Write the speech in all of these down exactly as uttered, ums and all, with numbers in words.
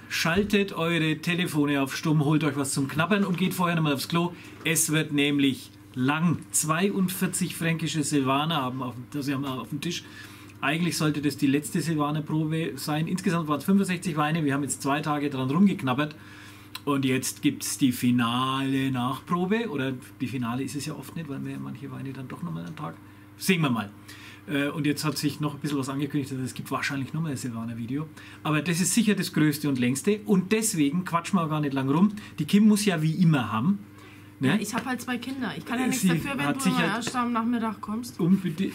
schaltet eure Telefone auf Stumm, holt euch was zum Knabbern und geht vorher nochmal aufs Klo. Es wird nämlich lang. zweiundvierzig fränkische Silvaner haben auf, das haben wir auf dem Tisch. Eigentlich sollte das die letzte Silvaner-Probe sein. Insgesamt waren es fünfundsechzig Weine. Wir haben jetzt zwei Tage dran rumgeknabbert. Und jetzt gibt es die finale Nachprobe. Oder die Finale ist es ja oft nicht, weil wir manche Weine dann doch nochmal einen Tag. Sehen wir mal. Und jetzt hat sich noch ein bisschen was angekündigt. Also es gibt wahrscheinlich nochmal ein Silvaner-Video. Aber das ist sicher das größte und längste. Und deswegen quatschen wir gar nicht lang rum. Die Kim muss ja wie immer haben. Ne? Ja, ich habe halt zwei Kinder. Ich kann ja nichts Sie dafür, wenn hat du sich halt erst am Nachmittag kommst. Unbedingt.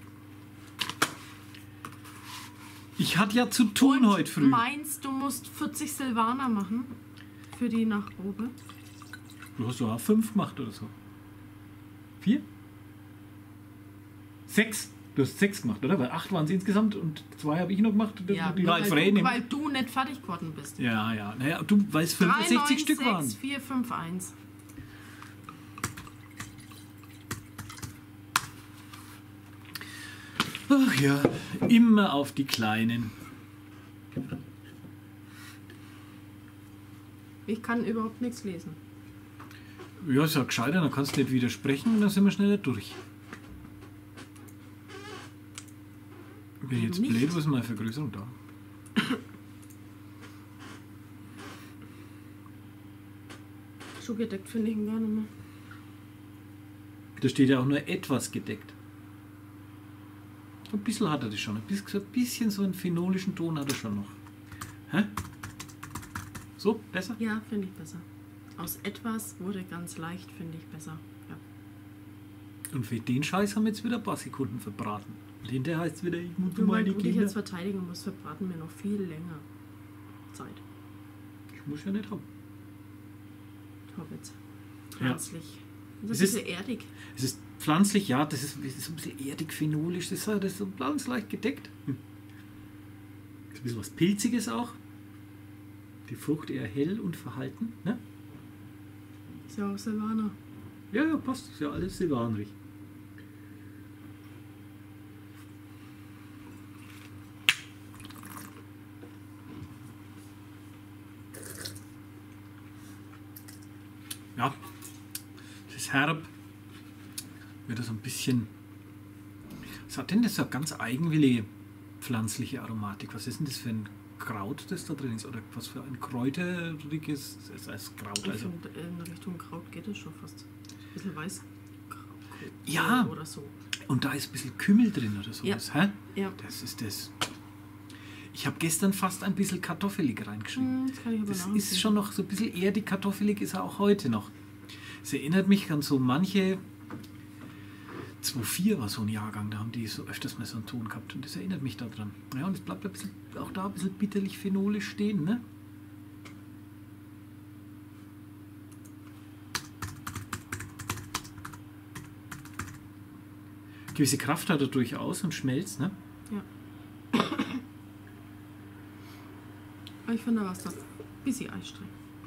Ich hatte ja zu tun Und heute früh. Meinst du, musst vierzig Silvaner machen für die Nachprobe? Du hast doch auch fünf gemacht oder so. Vier? Sechs? Du hast sechs gemacht, oder? Weil acht waren es insgesamt und zwei habe ich noch gemacht. Ja, die nur halt weil, frei du, nehmen. weil du nicht fertig geworden bist. Ja, ja. Naja, du, weil es fünfundsechzig Stück waren. sechs, vier, fünf, eins. Ach ja, immer auf die Kleinen. Ich kann überhaupt nichts lesen. Ja, ist ja gescheiter, dann kannst du nicht widersprechen und dann sind wir schneller durch. Bin ich jetzt Nicht. blöd, wo ist meine Vergrößerung da? Schuhgedeckt finde ich ihn gar nicht mehr. Da steht ja auch nur etwas gedeckt. Ein bisschen hat er das schon. Ein bisschen, so ein bisschen so einen phenolischen Ton hat er schon noch. Hä? So, besser? Ja, finde ich besser. Aus etwas wurde ganz leicht, finde ich besser. Ja. Und für den Scheiß haben wir jetzt wieder ein paar Sekunden verbraten. Und hinterher heißt es wieder, ich muss Nur weil meine du dich Kinder. jetzt verteidigen musst, verbraten wir noch viel länger Zeit. Ich muss ja nicht haben. Hobbits. Ja. Pflanzlich. Das Es ist ist- ein bisschen erdig. Es ist pflanzlich, ja, das ist, das ist ein bisschen erdig, phenolisch, das ist, das ist so ganz leicht gedeckt. Hm. Ist ein bisschen was Pilziges auch. Die Frucht eher hell und verhalten. Ne? Ist ja auch Silvaner. Ja, ja, passt. Ist ja alles silvanrig. Ja, es ist herb. Wird das ein bisschen. Was hat denn das so eine ganz eigenwillige pflanzliche Aromatik? Was ist denn das für ein Kraut, das da drin ist? Oder was für ein kräuteriges das heißt Kraut? Ich Also, finde, in Richtung Kraut geht es schon fast. Ein bisschen weiß. Ja. Oder so. und da ist ein bisschen Kümmel drin oder sowas. Ja. Hä? Ja. Das ist das. Ich habe gestern fast ein bisschen kartoffelig reingeschrieben. Hm, das kann ich aber Das nachvollziehen. ist schon noch so ein bisschen erdig, kartoffelig ist er auch heute noch. Es erinnert mich an so manche, zwei vier war so ein Jahrgang, da haben die so öfters mal so einen Ton gehabt und das erinnert mich daran. Ja, und es bleibt ein bisschen, auch da ein bisschen bitterlich phenolisch stehen, ne? Gewisse Kraft hat er durchaus und schmelzt, ne? Ja. Aber ich finde, da war es doch ein bisschen anstrengend.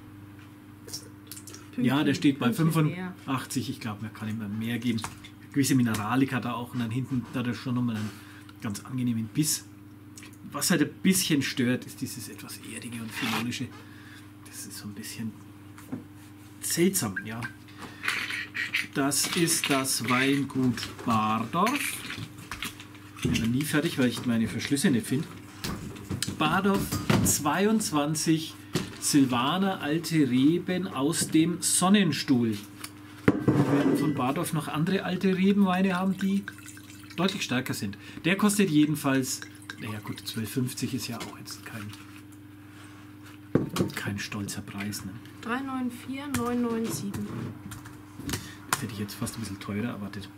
Ja, der steht bei Pünktchen mehr. fünfundachtzig, ich glaube, man kann ihm mehr geben. Gewisse Mineralik hat er auch und dann hinten hat er schon nochmal einen ganz angenehmen Biss. Was halt ein bisschen stört, ist dieses etwas erdige und phenolische. Das ist so ein bisschen seltsam, ja. Das ist das Weingut Bardorf. Ich bin nie fertig, weil ich meine Verschlüsse nicht finde. Bardorf zweiundzwanzig Silvaner alte Reben aus dem Sonnenstuhl. Wir werden von Bardorf noch andere alte Rebenweine haben, die deutlich stärker sind. Der kostet jedenfalls, naja gut, zwölf fünfzig ist ja auch jetzt kein, kein stolzer Preis. Ne? drei neun vier neun neun sieben. Das hätte ich jetzt fast ein bisschen teurer erwartet.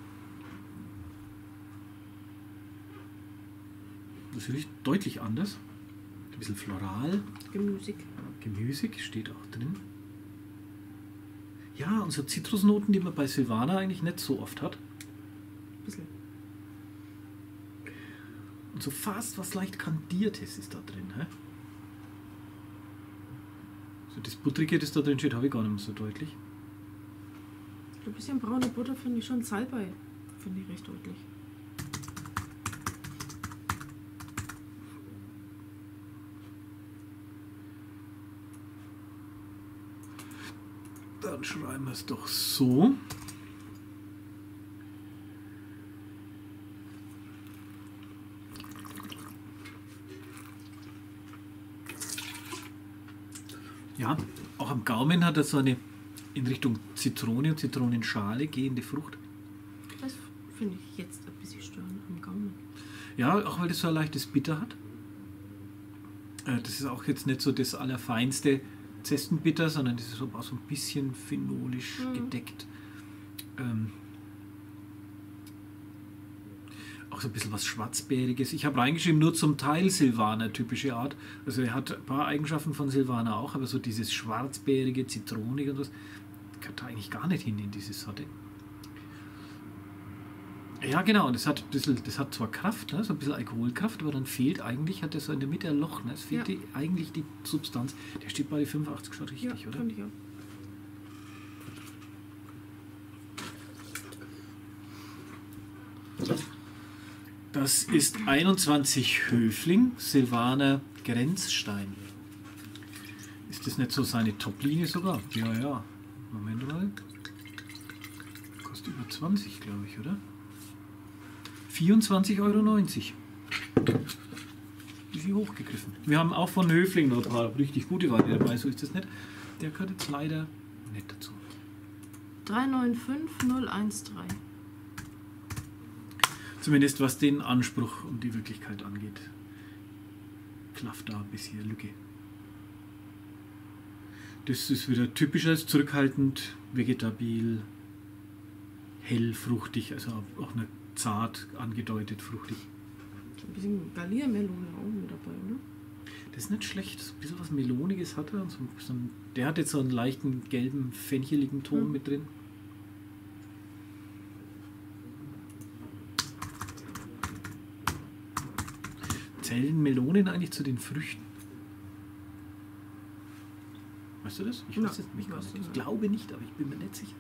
Das riecht deutlich anders. Ein bisschen floral. Gemüsig. Gemüsig steht auch drin. Ja, und so Zitrusnoten, die man bei Silvaner eigentlich nicht so oft hat. Bisschen. Und so fast was leicht Kandiertes ist da drin. Hä? So das Buttrige, das da drin steht, habe ich gar nicht mehr so deutlich. Ein bisschen braune Butter finde ich schon. Salbei finde ich recht deutlich. Dann schreiben wir es doch so. Ja, auch am Gaumen hat er so eine in Richtung Zitrone und Zitronenschale gehende Frucht. Das finde ich jetzt ein bisschen störend am Gaumen. Ja, auch weil das so ein leichtes Bitter hat. Äh, das ist auch jetzt nicht so das allerfeinste Zestenbitter, sondern das ist auch so ein bisschen phenolisch mhm. gedeckt. Ähm, auch so ein bisschen was Schwarzbeeriges. Ich habe reingeschrieben, nur zum Teil Silvaner, typische Art. Also er hat ein paar Eigenschaften von Silvaner auch, aber so dieses Schwarzbeerige, Zitronige und was, gehört da eigentlich gar nicht hin in diese Sorte. Ja, genau, das hat, ein bisschen, das hat zwar Kraft, ne, so ein bisschen Alkoholkraft, aber dann fehlt eigentlich, hat er so in der Mitte ein Loch, ne, es fehlt ja. die, eigentlich die Substanz. Der steht bei fünfundachtzig schon richtig, ja, oder? Fand ich auch. Das ist einundzwanzig Höfling, Silvaner Grenzstein. Ist das nicht so seine Top-Linie sogar? Ja, ja. Moment mal. Kostet über zwanzig, glaube ich, oder? vierundzwanzig Euro neunzig. Bisschen hochgegriffen. Wir haben auch von Höfling noch ein paar richtig gute Weine dabei, so ist das nicht. Der gehört jetzt leider nicht dazu. drei neun fünf null eins drei. Zumindest was den Anspruch und die Wirklichkeit angeht. Klafft da ein bisschen Lücke. Das ist wieder typisches, zurückhaltend, vegetabil, hell, fruchtig, also auch nicht zart angedeutet fruchtig. Ein bisschen Gallia-Melone auch mit dabei, oder? Das ist nicht schlecht, ein bisschen was Meloniges hat er. So, so ein, der hat jetzt so einen leichten gelben, fencheligen Ton hm. mit drin. Zählen Melonen eigentlich zu den Früchten? Weißt du das? Ich weiß es nicht. Ich, ich glaube nicht, aber ich bin mir nicht sicher.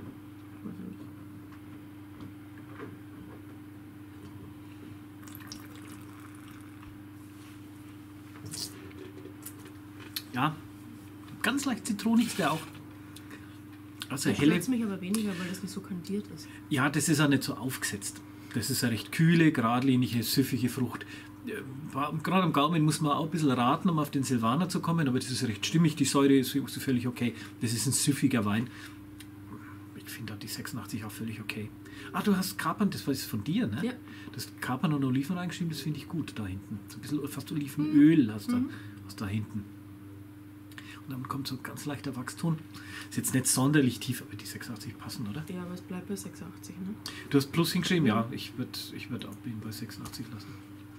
Ja, ganz leicht zitronig ist der auch. Also helle. Das mich aber weniger, weil das nicht so kandiert ist. Ja, das ist auch nicht so aufgesetzt. Das ist eine recht kühle, geradlinige, süffige Frucht. Gerade am Gaumen muss man auch ein bisschen raten, um auf den Silvaner zu kommen, aber das ist recht stimmig. Die Säure ist so völlig okay. Das ist ein süffiger Wein. Ich finde auch die sechsundachtzig auch völlig okay. Ah, du hast Kapern, das war jetzt von dir, ne? Ja. Das Kapern und Oliven reingeschrieben, das finde ich gut da hinten. So ein bisschen fast Olivenöl hast du mhm. da hinten. Und dann kommt so ein ganz leichter Wachston. Ist jetzt nicht sonderlich tief, aber die sechsundachtzig passen, oder? Ja, aber es bleibt bei sechsundachtzig, ne? Du hast Plus hingeschrieben, ja. ja ich würde ich würd auch ihn bei sechsundachtzig lassen.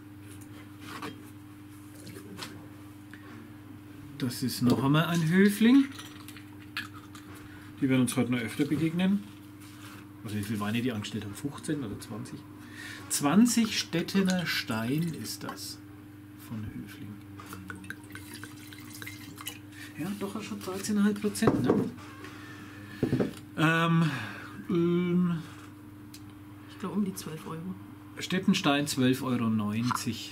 Das ist noch einmal ein Höfling. Die werden uns heute noch öfter begegnen. Also wie viele Weine die angestellt haben? fünfzehn oder zwanzig? zwanzig Stettener Stein ist das von Höfling. Ja, doch schon dreizehn Komma fünf Prozent. Ne? Ähm, ähm, ich glaube um die zwölf Euro. Stettenstein zwölf Euro neunzig.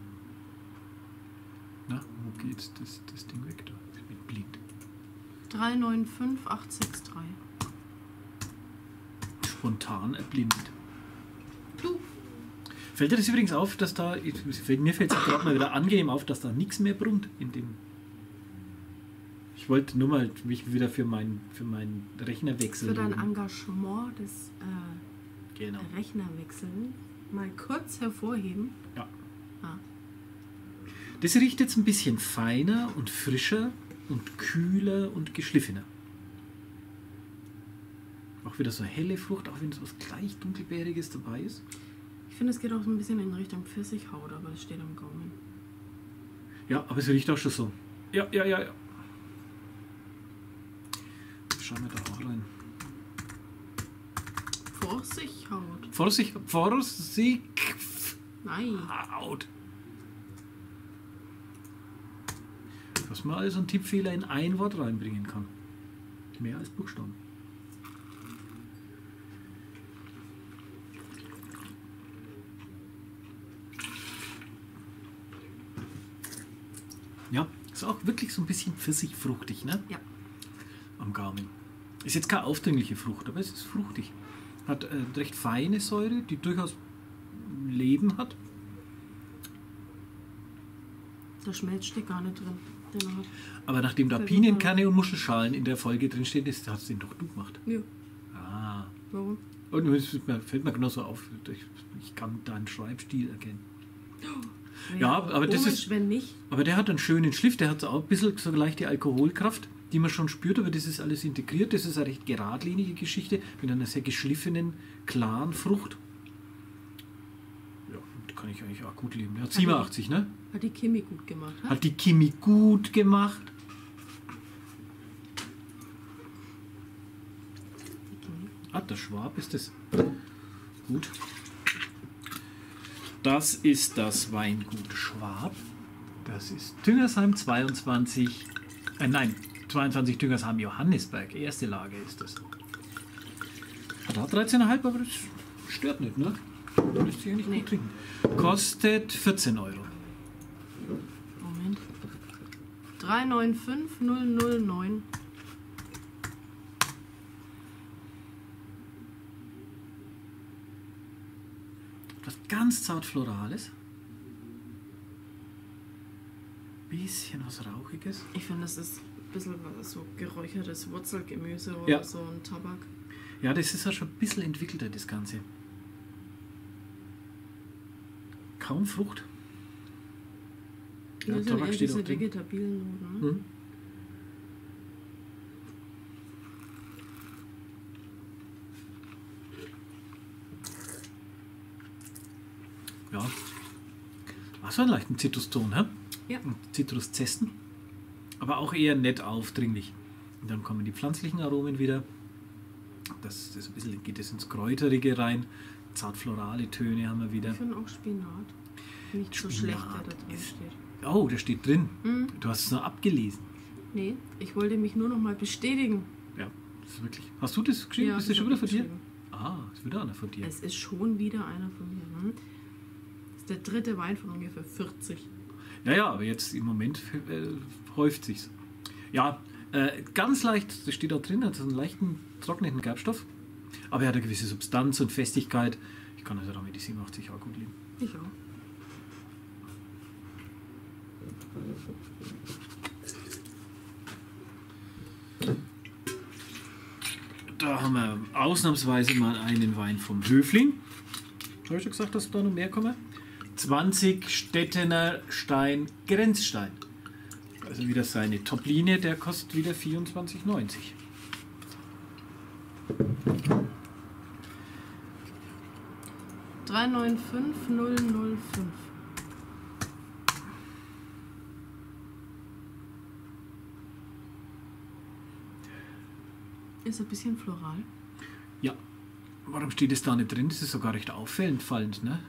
Na, wo geht das, das Ding weg da? Ich bin blind. drei neun fünf acht sechs drei. Spontan erblindet. Du. Fällt dir das übrigens auf, dass da, mir fällt es gerade mal wieder angenehm auf, dass da nichts mehr brummt in dem. Ich wollte nur mal mich wieder für meinen für meinen Rechnerwechsel. Für dein Engagement des äh, genau. Rechnerwechsel mal kurz hervorheben. Ja. Ah. Das riecht jetzt ein bisschen feiner und frischer und kühler und geschliffener. Auch wieder so helle Frucht, auch wenn es was gleich dunkelbeeriges dabei ist. Ich finde, es geht auch so ein bisschen in Richtung Pfirsichhaut, aber es steht am Gaumen. Ja, aber es riecht auch schon so. Ja, ja, ja, ja. Schauen wir da auch rein. Pfirsichhaut. Pfirsich, Pfirsich. Nein. Haut. Dass man also einen Tippfehler in ein Wort reinbringen kann. Mehr als Buchstaben. Ja, ist auch wirklich so ein bisschen pfirsichfruchtig, ne? Ja. Am Gaumen. Ist jetzt keine aufdringliche Frucht, aber es ist fruchtig. Hat äh, recht feine Säure, die durchaus Leben hat. Da schmelzt die gar nicht drin. Den hat. Aber nachdem da Pinienkerne und Muschelschalen in der Folge drin stehen, das hast du den doch du gemacht. Ja. Ah. Warum? Und es fällt mir genauso auf, ich, ich kann deinen Schreibstil erkennen. Ja, aber das Komisch, ist. wenn nicht. Aber der hat einen schönen Schliff, der hat auch ein bisschen so leichte Alkoholkraft, die man schon spürt, aber das ist alles integriert. Das ist eine recht geradlinige Geschichte mit einer sehr geschliffenen, klaren Frucht. Ja, die kann ich eigentlich auch gut leben. Der hat siebenundachtzig, ne? Hat die Kimi gut gemacht. Ha? Hat die Kimi gut gemacht. Ah, der Schwab ist das. Gut. Das ist das Weingut Schwab. Das ist Düngersheim zweiundzwanzig. Äh, nein, zweiundzwanzig Düngersheim Johannisberg. Erste Lage ist das. Hat auch dreizehn Komma fünf, aber das stört nicht, ne? Das lässt sich ja nicht Nee. gut trinken. Kostet vierzehn Euro. Moment. drei neun fünf null null neun. Was ganz zart Florales. Bisschen was Rauchiges. Ich finde, das ist ein bisschen was so geräuchertes Wurzelgemüse oder Ja. so ein Tabak. Ja, das ist ja schon ein bisschen entwickelter, das Ganze. Kaum Frucht. Ja, Das sind Tabak eher steht diese auch drin. vegetabilen Noten. Ne? Hm. Ja. Ach so, einen leichten Zitruston, hä? Ja. Und Zitruszespen. Aber auch eher nett aufdringlich. Und dann kommen die pflanzlichen Aromen wieder. Das, das ein bisschen geht es ins Kräuterige rein. Zart-florale Töne haben wir wieder. Ich finde auch Spinat. Nicht so Spinat schlecht, der da drin ist- steht. Oh, der steht drin. Hm? Du hast es nur abgelesen. Nee, ich wollte mich nur noch mal bestätigen. Ja, das ist wirklich. Hast du das geschrieben? Ja, ist das ich schon hab wieder von dir? geschrieben. Ah, ist wieder einer von dir. Es ist schon wieder einer von mir. Hm? Das ist der dritte Wein von ungefähr vierzig. Ja, ja, aber jetzt im Moment äh, häuft sich's. Ja, äh, ganz leicht, das steht auch drin, hat so einen leichten trockenen Gerbstoff. Aber er hat eine gewisse Substanz und Festigkeit. Ich kann also damit die siebenundachtzig auch gut leben. Ich auch. Da haben wir ausnahmsweise mal einen Wein vom Höfling. Habe ich schon gesagt, dass da noch mehr kommen? zwanzig Stettener Stein Grenzstein. Also wieder seine Top-Linie, der kostet wieder vierundzwanzig neunzig. drei neun fünf null null fünf. Ist ein bisschen floral. Ja. Warum steht es da nicht drin? Das ist sogar recht auffällend fallend, ne?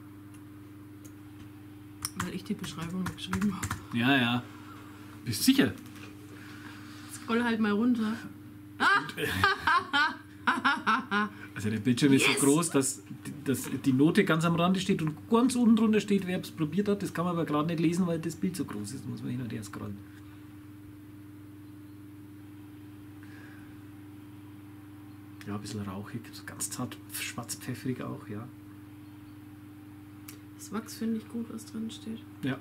Weil ich die Beschreibung nicht geschrieben habe. Ja, ja. Bist sicher? Scroll halt mal runter. Also der Bildschirm ist Yes! so groß, dass, dass die Note ganz am Rande steht und ganz unten drunter steht, wer es probiert hat. Das kann man aber gerade nicht lesen, weil das Bild so groß ist. Da muss man hin und her scrollen. Ja, ein bisschen rauchig, so ganz zart, schwarzpfeffrig auch, ja. Das Wachs finde ich gut, was drin steht. Ja.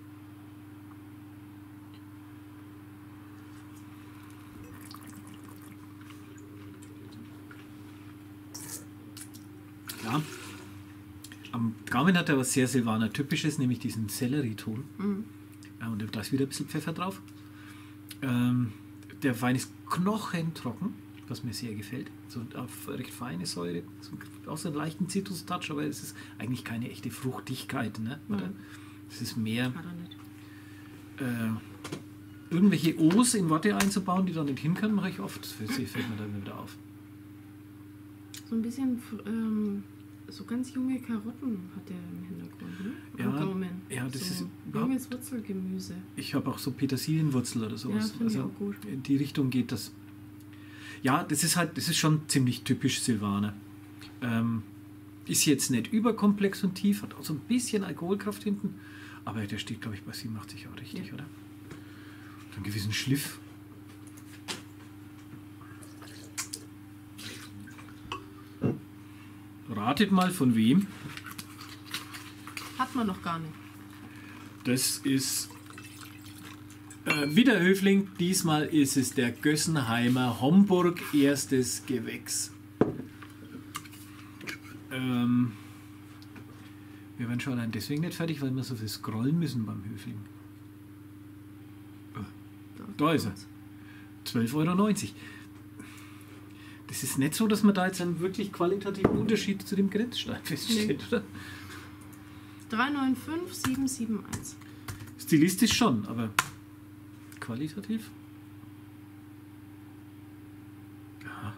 Ja. Am Gaumen hat er was sehr Silvaner Typisches, nämlich diesen Sellerieton. Mhm. Ja, und da ist wieder ein bisschen Pfeffer drauf. Ähm, der Wein ist knochentrocken, was mir sehr gefällt. So auf recht feine Säure, so, auch so einen leichten Zitrus-Touch, aber es ist eigentlich keine echte Fruchtigkeit. Ne? Oder? Mhm. Es ist mehr Hat er nicht. äh, irgendwelche O's in Watte einzubauen, die da nicht hin können, mache ich oft. Das fällt fällt mir dann wieder auf. So ein bisschen, ähm, so ganz junge Karotten hat er im Hintergrund, ne? Am Ja, Gaumen. ja, das so ist junges Wurzelgemüse. Ich habe auch so Petersilienwurzel oder Ja, sowas. finde ich auch gut. In die Richtung geht das. Ja, das ist halt, das ist schon ziemlich typisch Silvaner. Ähm, ist jetzt nicht überkomplex und tief, hat auch so ein bisschen Alkoholkraft hinten, aber der steht, glaube ich, bei siebenundachtzig auch richtig, Ja. oder? So einen gewissen Schliff. Ratet mal von wem. Hat man noch gar nicht. Das ist äh, wieder Höfling. Diesmal ist es der Gössenheimer Homburg erstes Gewächs. Ähm, wir werden schon allein deswegen nicht fertig, weil wir so viel scrollen müssen beim Höfling. Da ist er. zwölf Euro neunzig. Das ist nicht so, dass man da jetzt einen wirklich qualitativen Unterschied zu dem Grenzstein feststellt, nee. Oder? drei neun fünf sieben sieben eins. Stilistisch schon, aber qualitativ? Ja.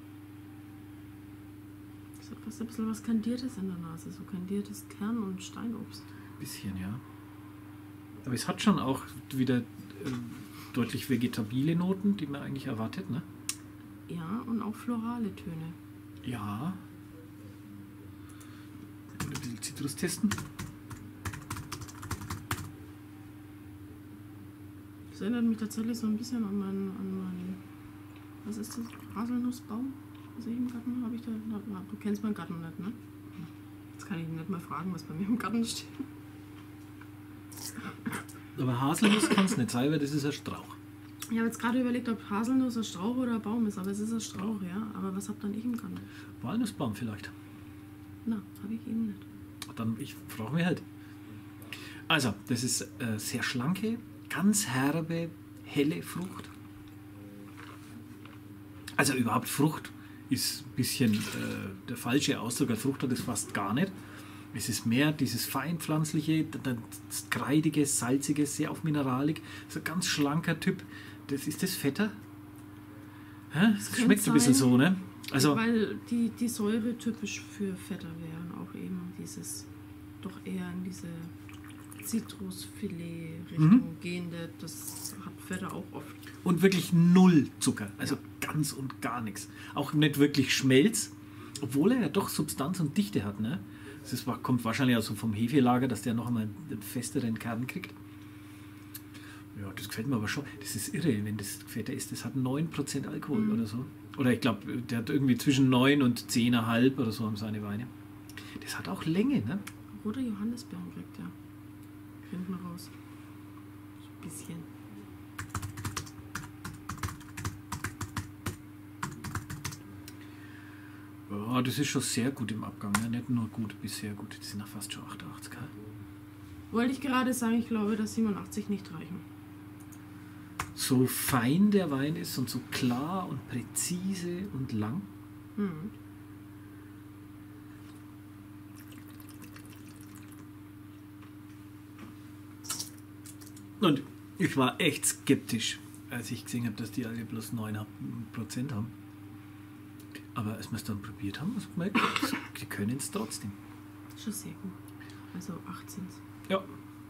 Das hat fast ein bisschen was Kandiertes in der Nase, so kandiertes Kern- und Steinobst. Bisschen, ja. Aber es hat schon auch wieder äh, deutlich vegetabile Noten, die man eigentlich erwartet, ne? Ja, und auch florale Töne. Ja. Und ein bisschen Zitrus testen. Das erinnert mich tatsächlich so ein bisschen an meinen, an meinen was ist das? Haselnussbaum, was ich im Garten habe. Ich da, da, du kennst meinen Garten nicht, ne? Jetzt kann ich nicht mal fragen, was bei mir im Garten steht. Aber Haselnuss kann es nicht sein, weil das ist ein Strauch. Ich habe jetzt gerade überlegt, ob Haselnuss ein Strauch oder ein Baum ist, aber es ist ein Strauch, ja. Aber was habt dann ich im Garten? Walnussbaum vielleicht. Na, habe ich eben nicht. Dann ich frage mich halt. Also, das ist äh, sehr schlanke, ganz herbe, helle Frucht. Also überhaupt Frucht ist ein bisschen äh, der falsche Ausdruck. Frucht hat es fast gar nicht. Es ist mehr dieses feinpflanzliche, das kreidige, salzige, sehr auf Mineralik. So ein ganz schlanker Typ. Das ist das Fetter? Hä? Das, das schmeckt ein bisschen so, ne? Also, weil die, die Säure typisch für Fetter wären. Auch eben dieses, doch eher in diese Zitrusfilet-Richtung mhm. gehende. Das hat Fetter auch oft. Und wirklich null Zucker. Also ja. Ganz und gar nichts. Auch nicht wirklich Schmelz. Obwohl er ja doch Substanz und Dichte hat, ne? Das kommt wahrscheinlich also vom Hefelager, dass der noch einmal einen festeren Kern kriegt. Ja, das gefällt mir aber schon. Das ist irre, wenn das fetter ist. Das hat neun Prozent Alkohol mhm. oder so. Oder ich glaube, der hat irgendwie zwischen neun und zehn Komma fünf oder so haben seine Weine. Das hat auch Länge, ne? Roter Johannisbeeren kriegt der. Finden wir raus. Ein bisschen. Ja, das ist schon sehr gut im Abgang. Ja. Nicht nur gut, bis sehr gut. Die sind auch fast schon achtundachtzig. Wollte ich gerade sagen, ich glaube, dass siebenundachtzig nicht reichen. So fein der Wein ist und so klar und präzise und lang. Mhm. Und ich war echt skeptisch, als ich gesehen habe, dass die alle bloß neun Prozent haben. Aber als wir es dann probiert haben, hast du gemerkt, die können es trotzdem. Schon sehr gut. Also achtzehn. Ja.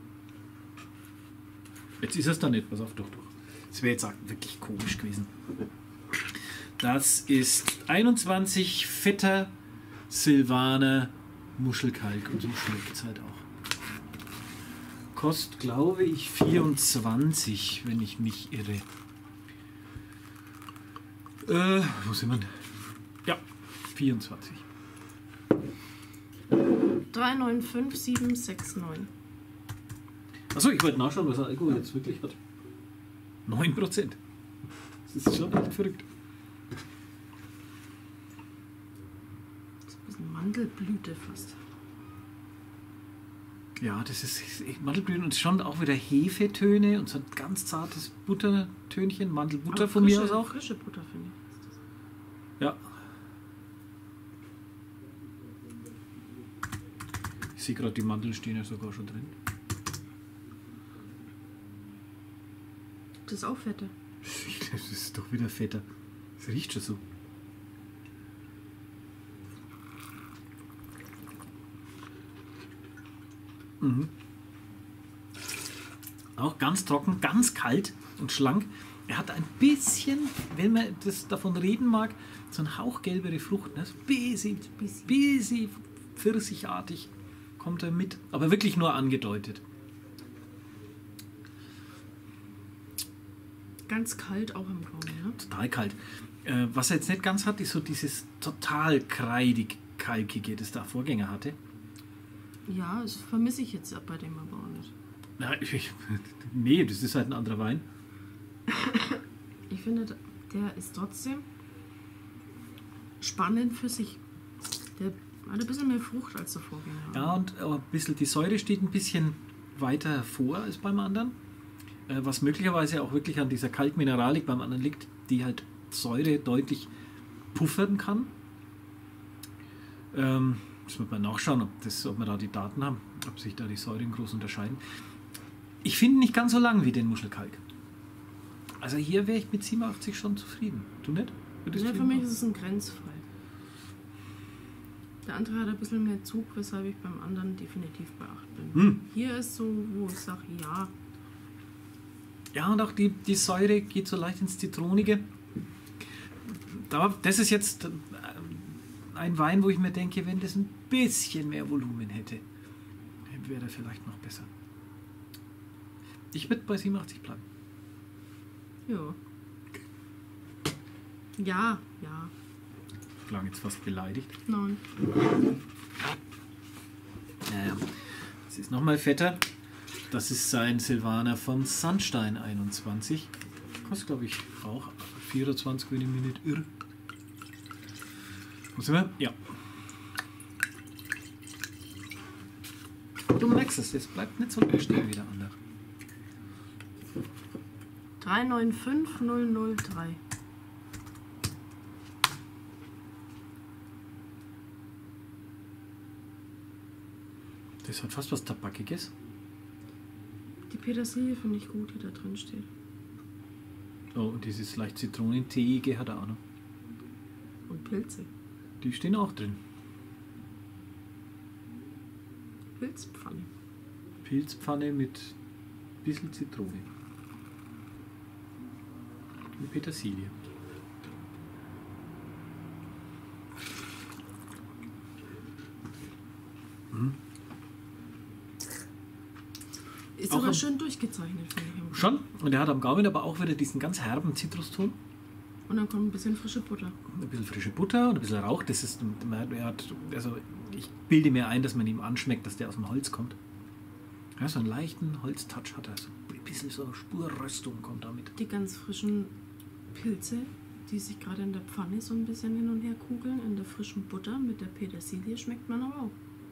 Jetzt ist es da nicht, pass auf, doch, doch. Das wäre jetzt auch wirklich komisch gewesen. Das ist einundzwanzig fetter Silvaner Muschelkalk und so schmeckt es halt auch. Kostet, glaube ich, vierundzwanzig, wenn ich mich irre. Äh, wo sind wir denn? Ja, vierundzwanzig. drei neun fünf sieben sechs neun. Achso, ich wollte nachschauen, was der Alkohol jetzt wirklich hat. neun Prozent. Das ist schon echt verrückt. Das ist ein bisschen Mandelblüte fast. Ja, das ist Mandelblüten und schon auch wieder Hefetöne und so ein ganz zartes Buttertönchen, Mandelbutter Aber von frische, mir aus auch. Frische Butter, finde ich. Ja. Ich sehe gerade, die Mandeln stehen ja sogar schon drin. Das ist auch fetter. Das ist doch wieder fetter. Das riecht schon so. Mhm. Auch ganz trocken, ganz kalt und schlank. Er hat ein bisschen, wenn man das davon reden mag, so ein hauchgelbere Frucht. Ne? So ein bisschen, bisschen pfirsichartig kommt er mit, aber wirklich nur angedeutet. Ganz kalt auch im Gaumen, ne? Total kalt. Äh, was er jetzt nicht ganz hat, ist so dieses total kreidig Kalkige, das da Vorgänger hatte. Ja, das vermisse ich jetzt bei dem aber auch nicht. Na, ich, nee, das ist halt ein anderer Wein. Ich finde, der ist trotzdem spannend für sich. Der hat ein bisschen mehr Frucht als der Vorgänger. Ja, und aber ein bisschen, die Säure steht ein bisschen weiter hervor als beim anderen. Äh, was möglicherweise auch wirklich an dieser Kalkmineralik beim anderen liegt, die halt Säure deutlich puffern kann. Ähm, das wird man nachschauen, ob, das, ob wir da die Daten haben, ob sich da die Säuren groß unterscheiden. Ich finde nicht ganz so lang wie den Muschelkalk. Also hier wäre ich mit siebenundachtzig schon zufrieden. Du nicht? Würdest Ja, du für ihn mich machen? ist es ein Grenzfall. Der andere hat ein bisschen mehr Zug, weshalb ich beim anderen definitiv bei acht bin. Hm. Hier ist so, wo ich sage, ja, Ja, und auch die, die Säure geht so leicht ins Zitronige. Da, das ist jetzt äh, ein Wein, wo ich mir denke, wenn das ein bisschen mehr Volumen hätte, wäre der vielleicht noch besser. Ich würde bei siebenundachtzig bleiben. ja. Ja, ja, Ich klang jetzt fast beleidigt. nein. Naja, es ist nochmal fetter. Das ist sein Silvaner von Sandstein einundzwanzig. Kostet, glaube ich, auch vierundzwanzig, wenn ich mich nicht irre. Wo sind wir? Ja. Du merkst es, es bleibt nicht so lange stehen wie der andere. drei neun fünf null null drei. Das hat fast was Tabakiges. Die Petersilie finde ich gut, die da drin steht. Oh, und dieses leicht Zitronenteeige hat er auch noch. Und Pilze. Die stehen auch drin. Pilzpfanne. Pilzpfanne mit bisschen Zitrone. Mit Petersilie. Mhm. Ist Auch aber am- schön durchgezeichnet, finde ich. Schon. Und er hat am Gaumen aber auch wieder diesen ganz herben Zitruston. Und dann kommt ein bisschen frische Butter. Ein bisschen frische Butter und ein bisschen Rauch. Das ist, er hat, also ich bilde mir ein, dass man ihm anschmeckt, dass der aus dem Holz kommt. Ja, so einen leichten Holztouch hat er. So ein bisschen so eine Spur Röstung kommt damit. Die ganz frischen Pilze, die sich gerade in der Pfanne so ein bisschen hin und her kugeln, in der frischen Butter mit der Petersilie schmeckt man aber auch.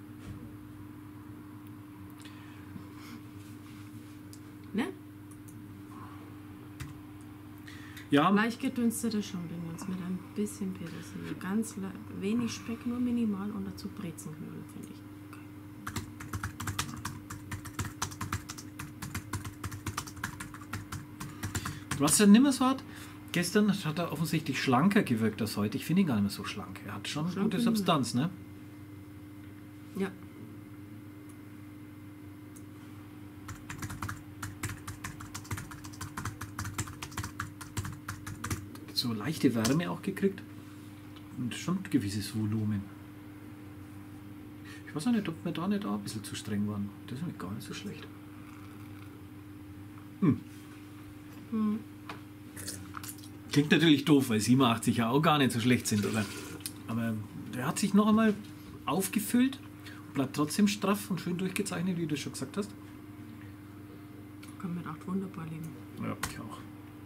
Ne? Ja, Leicht gedünstete Champignons mit ein bisschen Petersilie. Ganz le- wenig Speck, nur minimal und dazu Brezenknödel, finde ich. was der Nimmerswart gestern hat er offensichtlich schlanker gewirkt als heute. Ich finde ihn gar nicht mehr so schlank. Er hat schon Schlank gute bin ich Substanz, ne? Ja. So leichte Wärme auch gekriegt. Und schon ein gewisses Volumen. Ich weiß auch nicht, ob wir da nicht auch ein bisschen zu streng waren. Das ist nämlich gar nicht so schlecht. Hm. Hm. Klingt natürlich doof, weil siebenundachtzig ja auch gar nicht so schlecht sind, oder? Aber der hat sich noch einmal aufgefüllt, bleibt trotzdem straff und schön durchgezeichnet, wie du schon gesagt hast. Kann mit acht wunderbar leben. Ja, ich auch.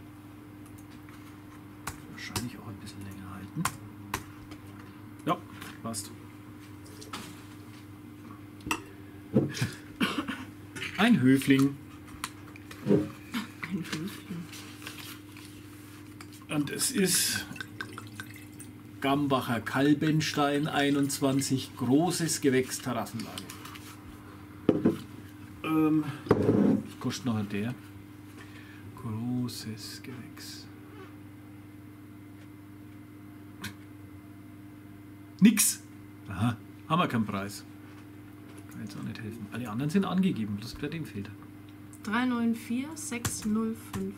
Wahrscheinlich auch ein bisschen länger halten. Ja, passt. Ein Höfling. Ein Höfchen. Und es ist Gambacher Kalbenstein einundzwanzig, großes Gewächs Terrassenlage. Ähm, was kostet noch der? Großes Gewächs. Nix. Aha, haben wir keinen Preis. Kann jetzt auch nicht helfen. Alle anderen sind angegeben, bloß bei dem fehlt er. drei neun vier sechs null fünf.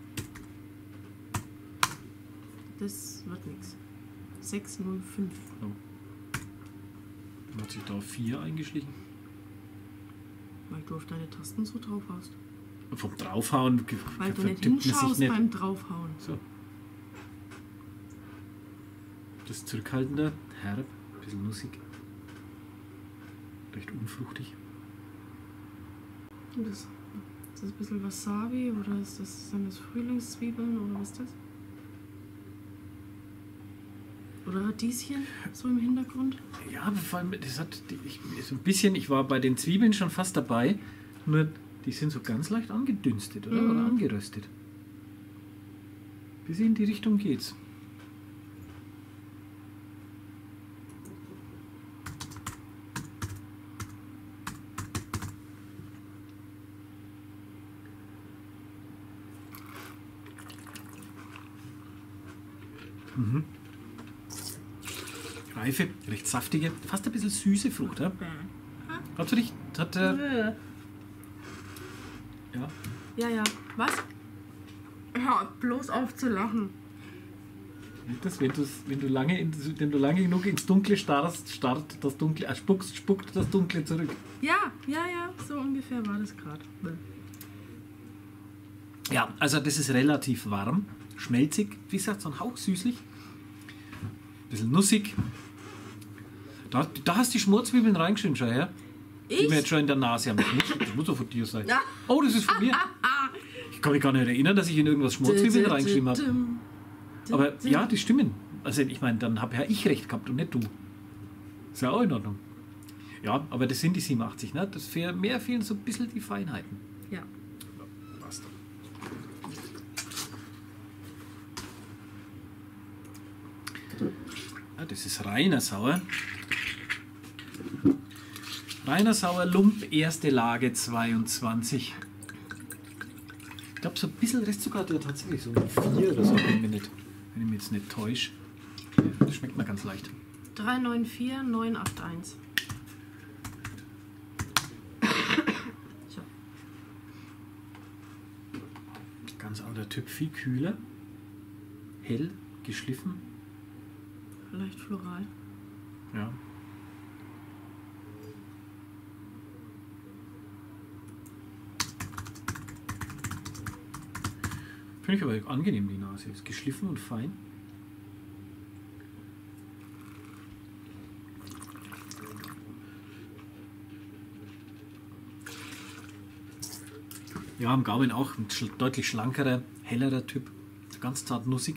Das wird nichts. sechs null fünf. Oh. Dann hat sich da vier eingeschlichen. Weil du auf deine Tasten so drauf hast. Und vom Draufhauen ge- Weil du nicht vertippt man sich hinschaust nicht. beim Draufhauen. So. Das zurückhaltender, herb. bisschen nussig. Recht unfruchtig. Und das, ist das ein bisschen Wasabi oder ist das, sind das Frühlingszwiebeln oder was ist das? Oder Radieschen so im Hintergrund? Ja, aber vor allem, das hat die, ich, so ein bisschen, ich war bei den Zwiebeln schon fast dabei, nur die sind so ganz leicht angedünstet oder, Mhm. oder angeröstet. Bis in die Richtung geht's. Mhm. Reife, recht saftige, fast ein bisschen süße Frucht. Ja? Hat für dich, hat, äh, ja, Ja, ja. Was? Hör bloß auf zu lachen. das, wenn, wenn, du lange in, wenn du lange genug ins Dunkle starrst, starrt das Dunkle, äh, spuckst, spuckt das Dunkle zurück. Ja, ja, ja. So ungefähr war das gerade. Ja, also das ist relativ warm, schmelzig, wie gesagt, so ein Hauch süßlich, bisschen nussig. Da, da hast du die Schmorzwiebeln reingeschrieben, schau her. Die Ich? wir jetzt schon in der Nase haben. Das muss, das muss doch von dir sein. Ja. Oh, das ist von mir. Ich kann mich gar nicht erinnern, dass ich in irgendwas Schmorzwiebeln reingeschrieben habe. Aber ja, die stimmen. Also ich meine, dann habe ja ich recht gehabt und nicht du. Ist ja auch in Ordnung. Ja, aber das sind die siebenundachtzig, ne? Das für mehr fehlen so ein bisschen die Feinheiten. Ja. Passt. Ja, das ist reiner Sauer. Reiner Sauer Lump, erste Lage zweiundzwanzig. Ich glaube, so ein bisschen Restzucker hat er tatsächlich so ein vier oder so, wenn ich mich nicht, wenn ich mich jetzt nicht täusche. Das schmeckt mir ganz leicht. drei neun vier neun acht eins. So. Ganz anderer Typ, viel kühler. Hell, geschliffen. Leicht floral. Ja. Finde ich aber angenehm, die Nase. Ist geschliffen und fein. Ja, am Gaumen auch ein schl- deutlich schlankerer, hellerer Typ. Ganz zart nussig.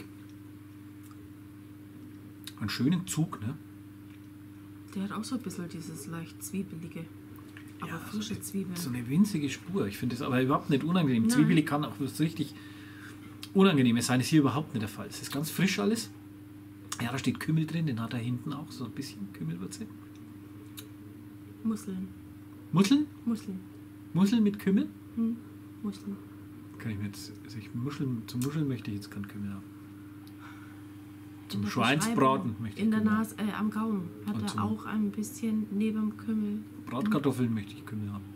Einen schönen Zug, ne? Der hat auch so ein bisschen dieses leicht zwiebelige. Aber Ja, frische Zwiebeln. So eine winzige Spur. Ich finde das aber überhaupt nicht unangenehm. Nein. Zwiebeli kann auch was richtig Unangenehmes sein. Ist hier überhaupt nicht der Fall. Es ist ganz frisch alles. Ja, da steht Kümmel drin. Den hat er hinten auch. So ein bisschen Kümmelwürze. Musseln. Muscheln? Musseln. Muscheln mit Kümmel? Hm. Musseln. Kann ich mir jetzt, also ich Muscheln, zum Muscheln möchte ich jetzt keinen Kümmel haben. In Zum der Schweinsbraten Beschreibung, möchte ich In der Kümmel haben. Nase, äh, am Gaumen hat Und er zum- auch ein bisschen neben dem Kümmel. Bratkartoffeln möchte ich Kümmel haben.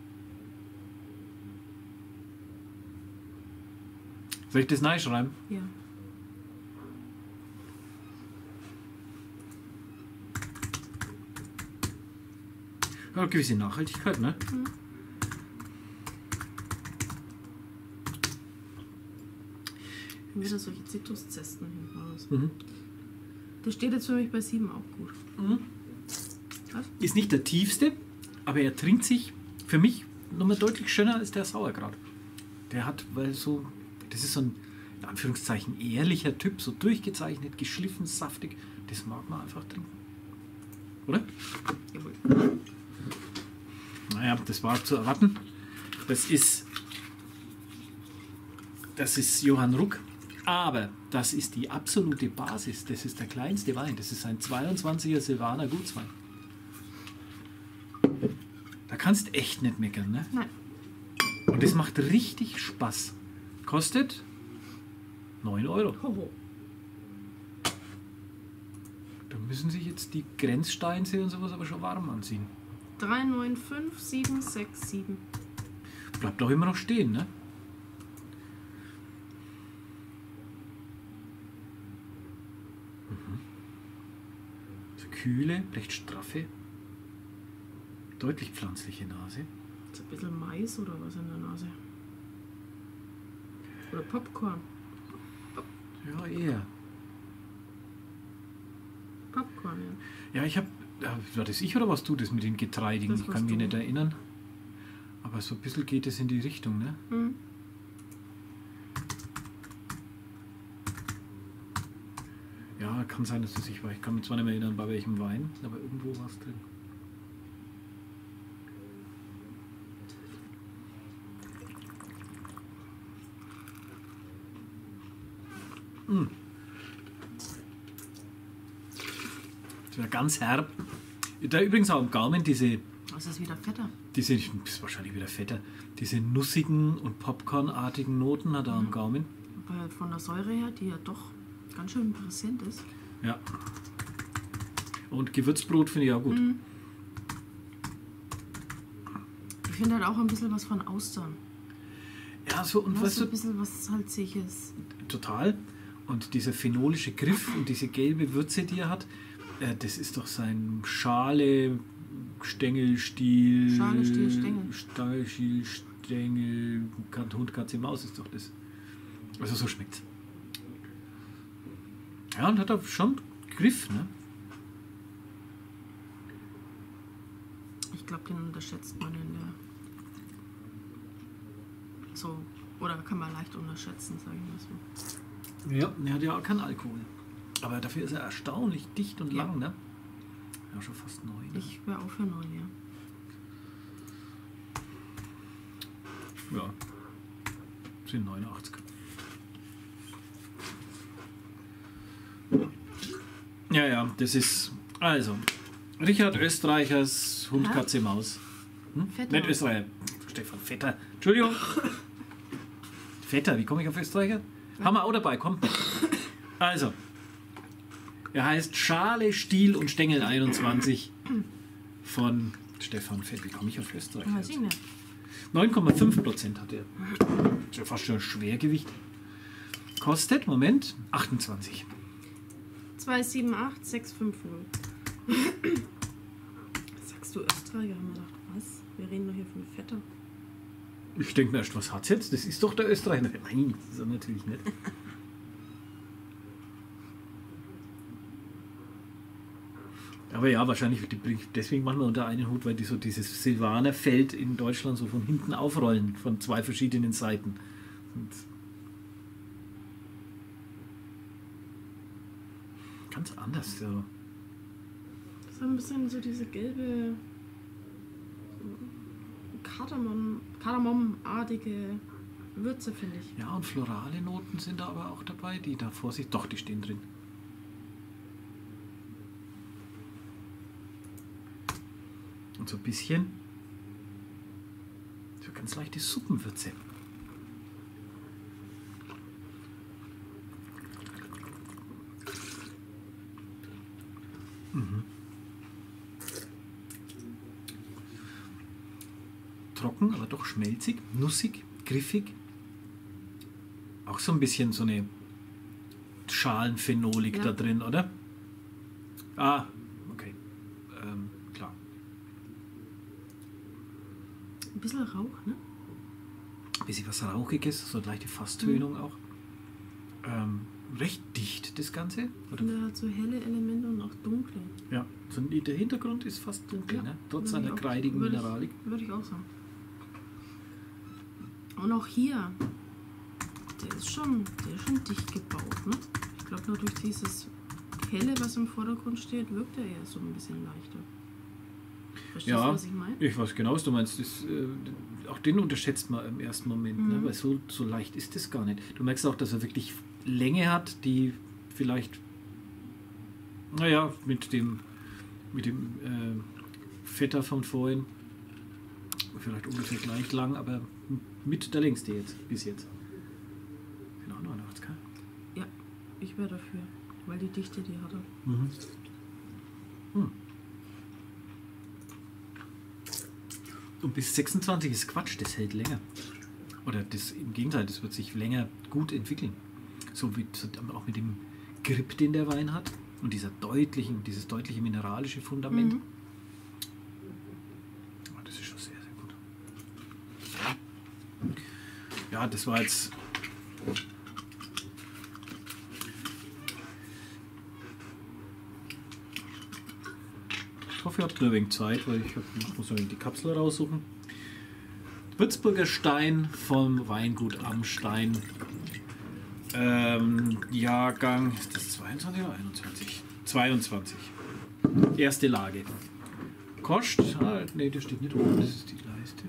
Soll ich das reinschreiben? Ja. Ja, gewisse Nachhaltigkeit, ne? Wieder solche Zitruszesten hinten raus. Mhm. Der steht jetzt für mich bei sieben auch gut. Was? Ist nicht der tiefste, aber er trinkt sich für mich nochmal deutlich schöner als der Sauerkraut. Der hat, weil so, das ist so ein, in Anführungszeichen, ehrlicher Typ, so durchgezeichnet, geschliffen, saftig. Das mag man einfach trinken. Oder? Jawohl. Naja, das war zu erwarten. Das ist, das ist Johann Ruck. Aber das ist die absolute Basis. Das ist der kleinste Wein. Das ist ein zweiundzwanziger Silvaner Gutswein. Da kannst du echt nicht meckern, ne? Nein. Und das macht richtig Spaß. Kostet neun Euro. Hoho. Da müssen sich jetzt die Grenzsteinse und sowas aber schon warm anziehen. drei neun fünf sieben sechs sieben. Bleibt auch immer noch stehen, ne? So kühle, recht straffe, deutlich pflanzliche Nase. Ist ein bisschen Mais oder was in der Nase? Oder Popcorn. Ja, eher. Popcorn, ja. Ja, ich habe Ja, war das ich oder was du das mit den Getreidigen? Das Ich kann warst mich du. nicht erinnern. Aber so ein bisschen geht es in die Richtung, ne? Mhm. Ja, kann sein, dass das ich war. Ich kann mich zwar nicht mehr erinnern, bei welchem Wein, aber irgendwo war es drin. Mm. Das war ganz herb. Da übrigens auch im Gaumen diese, Das ist wieder fetter. diese, das ist wahrscheinlich wieder fetter, diese nussigen und Popcornartigen Noten hat er am Gaumen. Weil von der Säure her, die ja doch ganz schön präsent ist. Ja. Und Gewürzbrot finde ich auch gut. Mhm. Ich finde halt auch ein bisschen was von Austern. Ja, so und Ja, weißt so du, ein bisschen was Salziges. total. Und dieser phenolische Griff und diese gelbe Würze, die er hat, äh, das ist doch sein Schale, Stängel, Stiel. Schale, Stiel, Stängel. Schale, Stiel, Stängel, Kat- Hund, Katze, Maus ist doch das. Also so schmeckt's. Ja, und hat er schon Griff, ne? Ich glaube, den unterschätzt man in der. So. Oder kann man leicht unterschätzen, sage ich mal so. Ja, er hat ja auch keinen Alkohol. Aber dafür ist er erstaunlich dicht und Ja. lang, ne? Ja, schon fast neu. Ne? Ich wäre auch für neun, ja. Ja. Sind neunundachtzig. Ja, ja, das ist. Also, Richard Österreichers Hund, Hä? Katze, Maus. Hm? Vetter. Nicht Österreicher. Stefan Vetter. Entschuldigung. Vetter, wie komme ich auf Österreicher? Haben wir auch dabei, komm. Also, er heißt Schale, Stiel und Stängel einundzwanzig von Stefan Fett. Wie komme ich auf Österreich? Weiß ich nicht. neun Komma fünf Prozent hat er. Ist ja fast schon ein Schwergewicht. Kostet, Moment, achtundzwanzig. zwei sieben acht sechs fünf null. Sagst du Österreicher? Haben wir gedacht, was? Wir reden doch hier von Vetter. Ich denke mir erst, was hat's jetzt? Das ist doch der Österreicher. Nein, das ist er natürlich nicht. Aber ja, wahrscheinlich, deswegen machen wir unter einen Hut, weil die so dieses Silvanerfeld in Deutschland so von hinten aufrollen, von zwei verschiedenen Seiten. Und ganz anders, so. Das ist ein bisschen so diese gelbe Kardamom, Kardamom-artige Würze, finde ich. Ja, und florale Noten sind da aber auch dabei, die da Vorsicht, doch, die stehen drin. Und so ein bisschen so ganz leichte Suppenwürze. Mhm. Trocken, aber doch schmelzig, nussig, griffig. Auch so ein bisschen so eine Schalenphenolik Ja. da drin, oder? Ah, okay. Ähm, klar. Ein bisschen Rauch, ne? Bisschen was Rauchiges, so eine leichte Fasstönung auch. Ähm, recht dicht das Ganze. Oder? Und er hat so helle Elemente und auch dunkle. Ja, so der Hintergrund ist fast dunkel, Ja, ne? Trotz würde seiner ich auch- kreidigen würde ich- Mineralik. Würde ich auch sagen. Und auch hier, der ist schon, der ist schon dicht gebaut, ne? Ich glaube, nur durch dieses Helle, was im Vordergrund steht, wirkt er eher so ein bisschen leichter. Verstehst Ja, du, was ich meine? ich weiß genau, was du meinst. Das, äh, auch den unterschätzt man im ersten Moment, ne? Mhm. Weil so, so leicht ist das gar nicht. Du merkst auch, dass er wirklich Länge hat, die vielleicht, naja, mit dem, mit dem äh, Vetter von vorhin vielleicht ungefähr gleich lang, aber mit der längste jetzt, bis jetzt. Genau, neunundachtzig. Ja, ich wäre dafür, weil die Dichte, die hat er. Mhm. Hm. Und bis sechsundzwanzig ist Quatsch, das hält länger. Oder das im Gegenteil, das wird sich länger gut entwickeln. So wie so, auch mit dem Grip, den der Wein hat und dieser deutlichen, dieses deutliche mineralische Fundament. Mhm. Oh, das ist schon sehr, sehr gut. Ja, das war jetzt. Ich hoffe, ihr habt nur ein wenig Zeit, weil ich, hab, ich muss noch die Kapsel raussuchen. Würzburger Stein vom Weingut Amstein. Ähm, Jahrgang, ist das zweiundzwanzig oder einundzwanzig? zweiundzwanzig. Erste Lage. Kostet, ah, ne, das steht nicht oben, das ist die Leiste.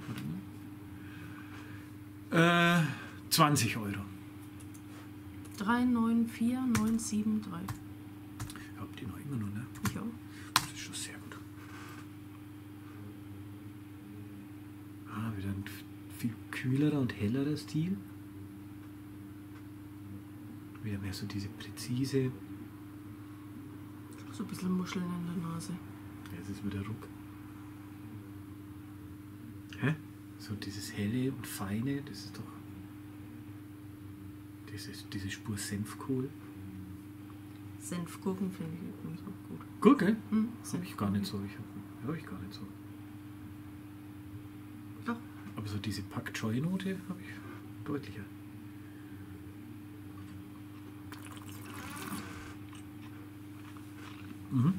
Äh, zwanzig Euro. drei neun vier neun sieben drei. Ich hab die noch immer noch, ne? Ich auch. Das ist schon sehr gut. Ah, wieder ein viel kühlerer und hellerer Stil. Wieder mehr so diese präzise. So ein bisschen Muscheln in der Nase. Jetzt ist wieder Ruck. Hä? So dieses helle und feine, das ist doch. Dieses, diese Spur Senfkohl. Senfgurken finde ich übrigens auch gut. Gurke? Hm, Hab ich gar nicht so. Ich hab, hab ich gar nicht so. Doch. Aber so diese Pak Choi Note habe ich deutlicher. Mhm.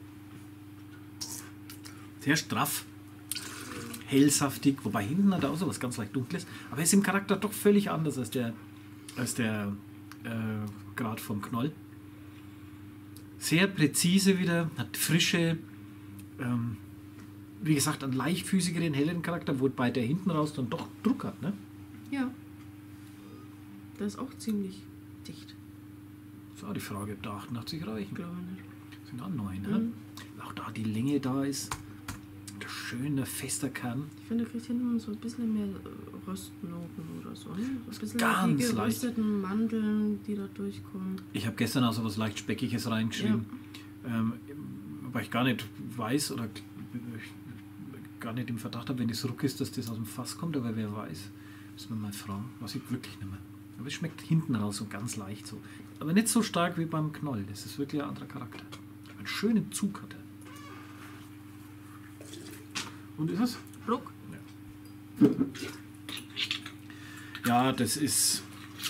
Sehr straff, hellsaftig, wobei hinten hat er auch so was ganz leicht Dunkles, aber er ist im Charakter doch völlig anders als der, als der äh, Grad vom Knoll. Sehr präzise wieder, hat frische, ähm, wie gesagt, einen leichtfüßigeren, hellen Charakter, wobei der hinten raus dann doch Druck hat, ne? Ja. Der ist auch ziemlich dicht. So, die Frage, ob da achtundachtzig reichen. Glaube ich nicht. Sind auch neun, ne? Mhm. Auch da die Länge da ist. Der schöne, fester Kern. Ich finde, er kriegt hinten so ein bisschen mehr äh, Röstnoten oder so. Ne? So ein bisschen Ganz die leicht. gerösteten Mandeln, die da durchkommen. Ich habe gestern auch so was leicht Speckiges reingeschrieben. Ja. Ähm, weil ich gar nicht weiß oder ich gar nicht im Verdacht habe, wenn es Ruck ist, dass das aus dem Fass kommt, aber wer weiß. Müssen wir mal fragen. Was ich wirklich nicht mehr. Aber es schmeckt hinten raus so ganz leicht so. Aber nicht so stark wie beim Knoll. Das ist wirklich ein anderer Charakter. Einen schönen Zug hat er. Und ist es? Ruck. Ja. Ja, das ist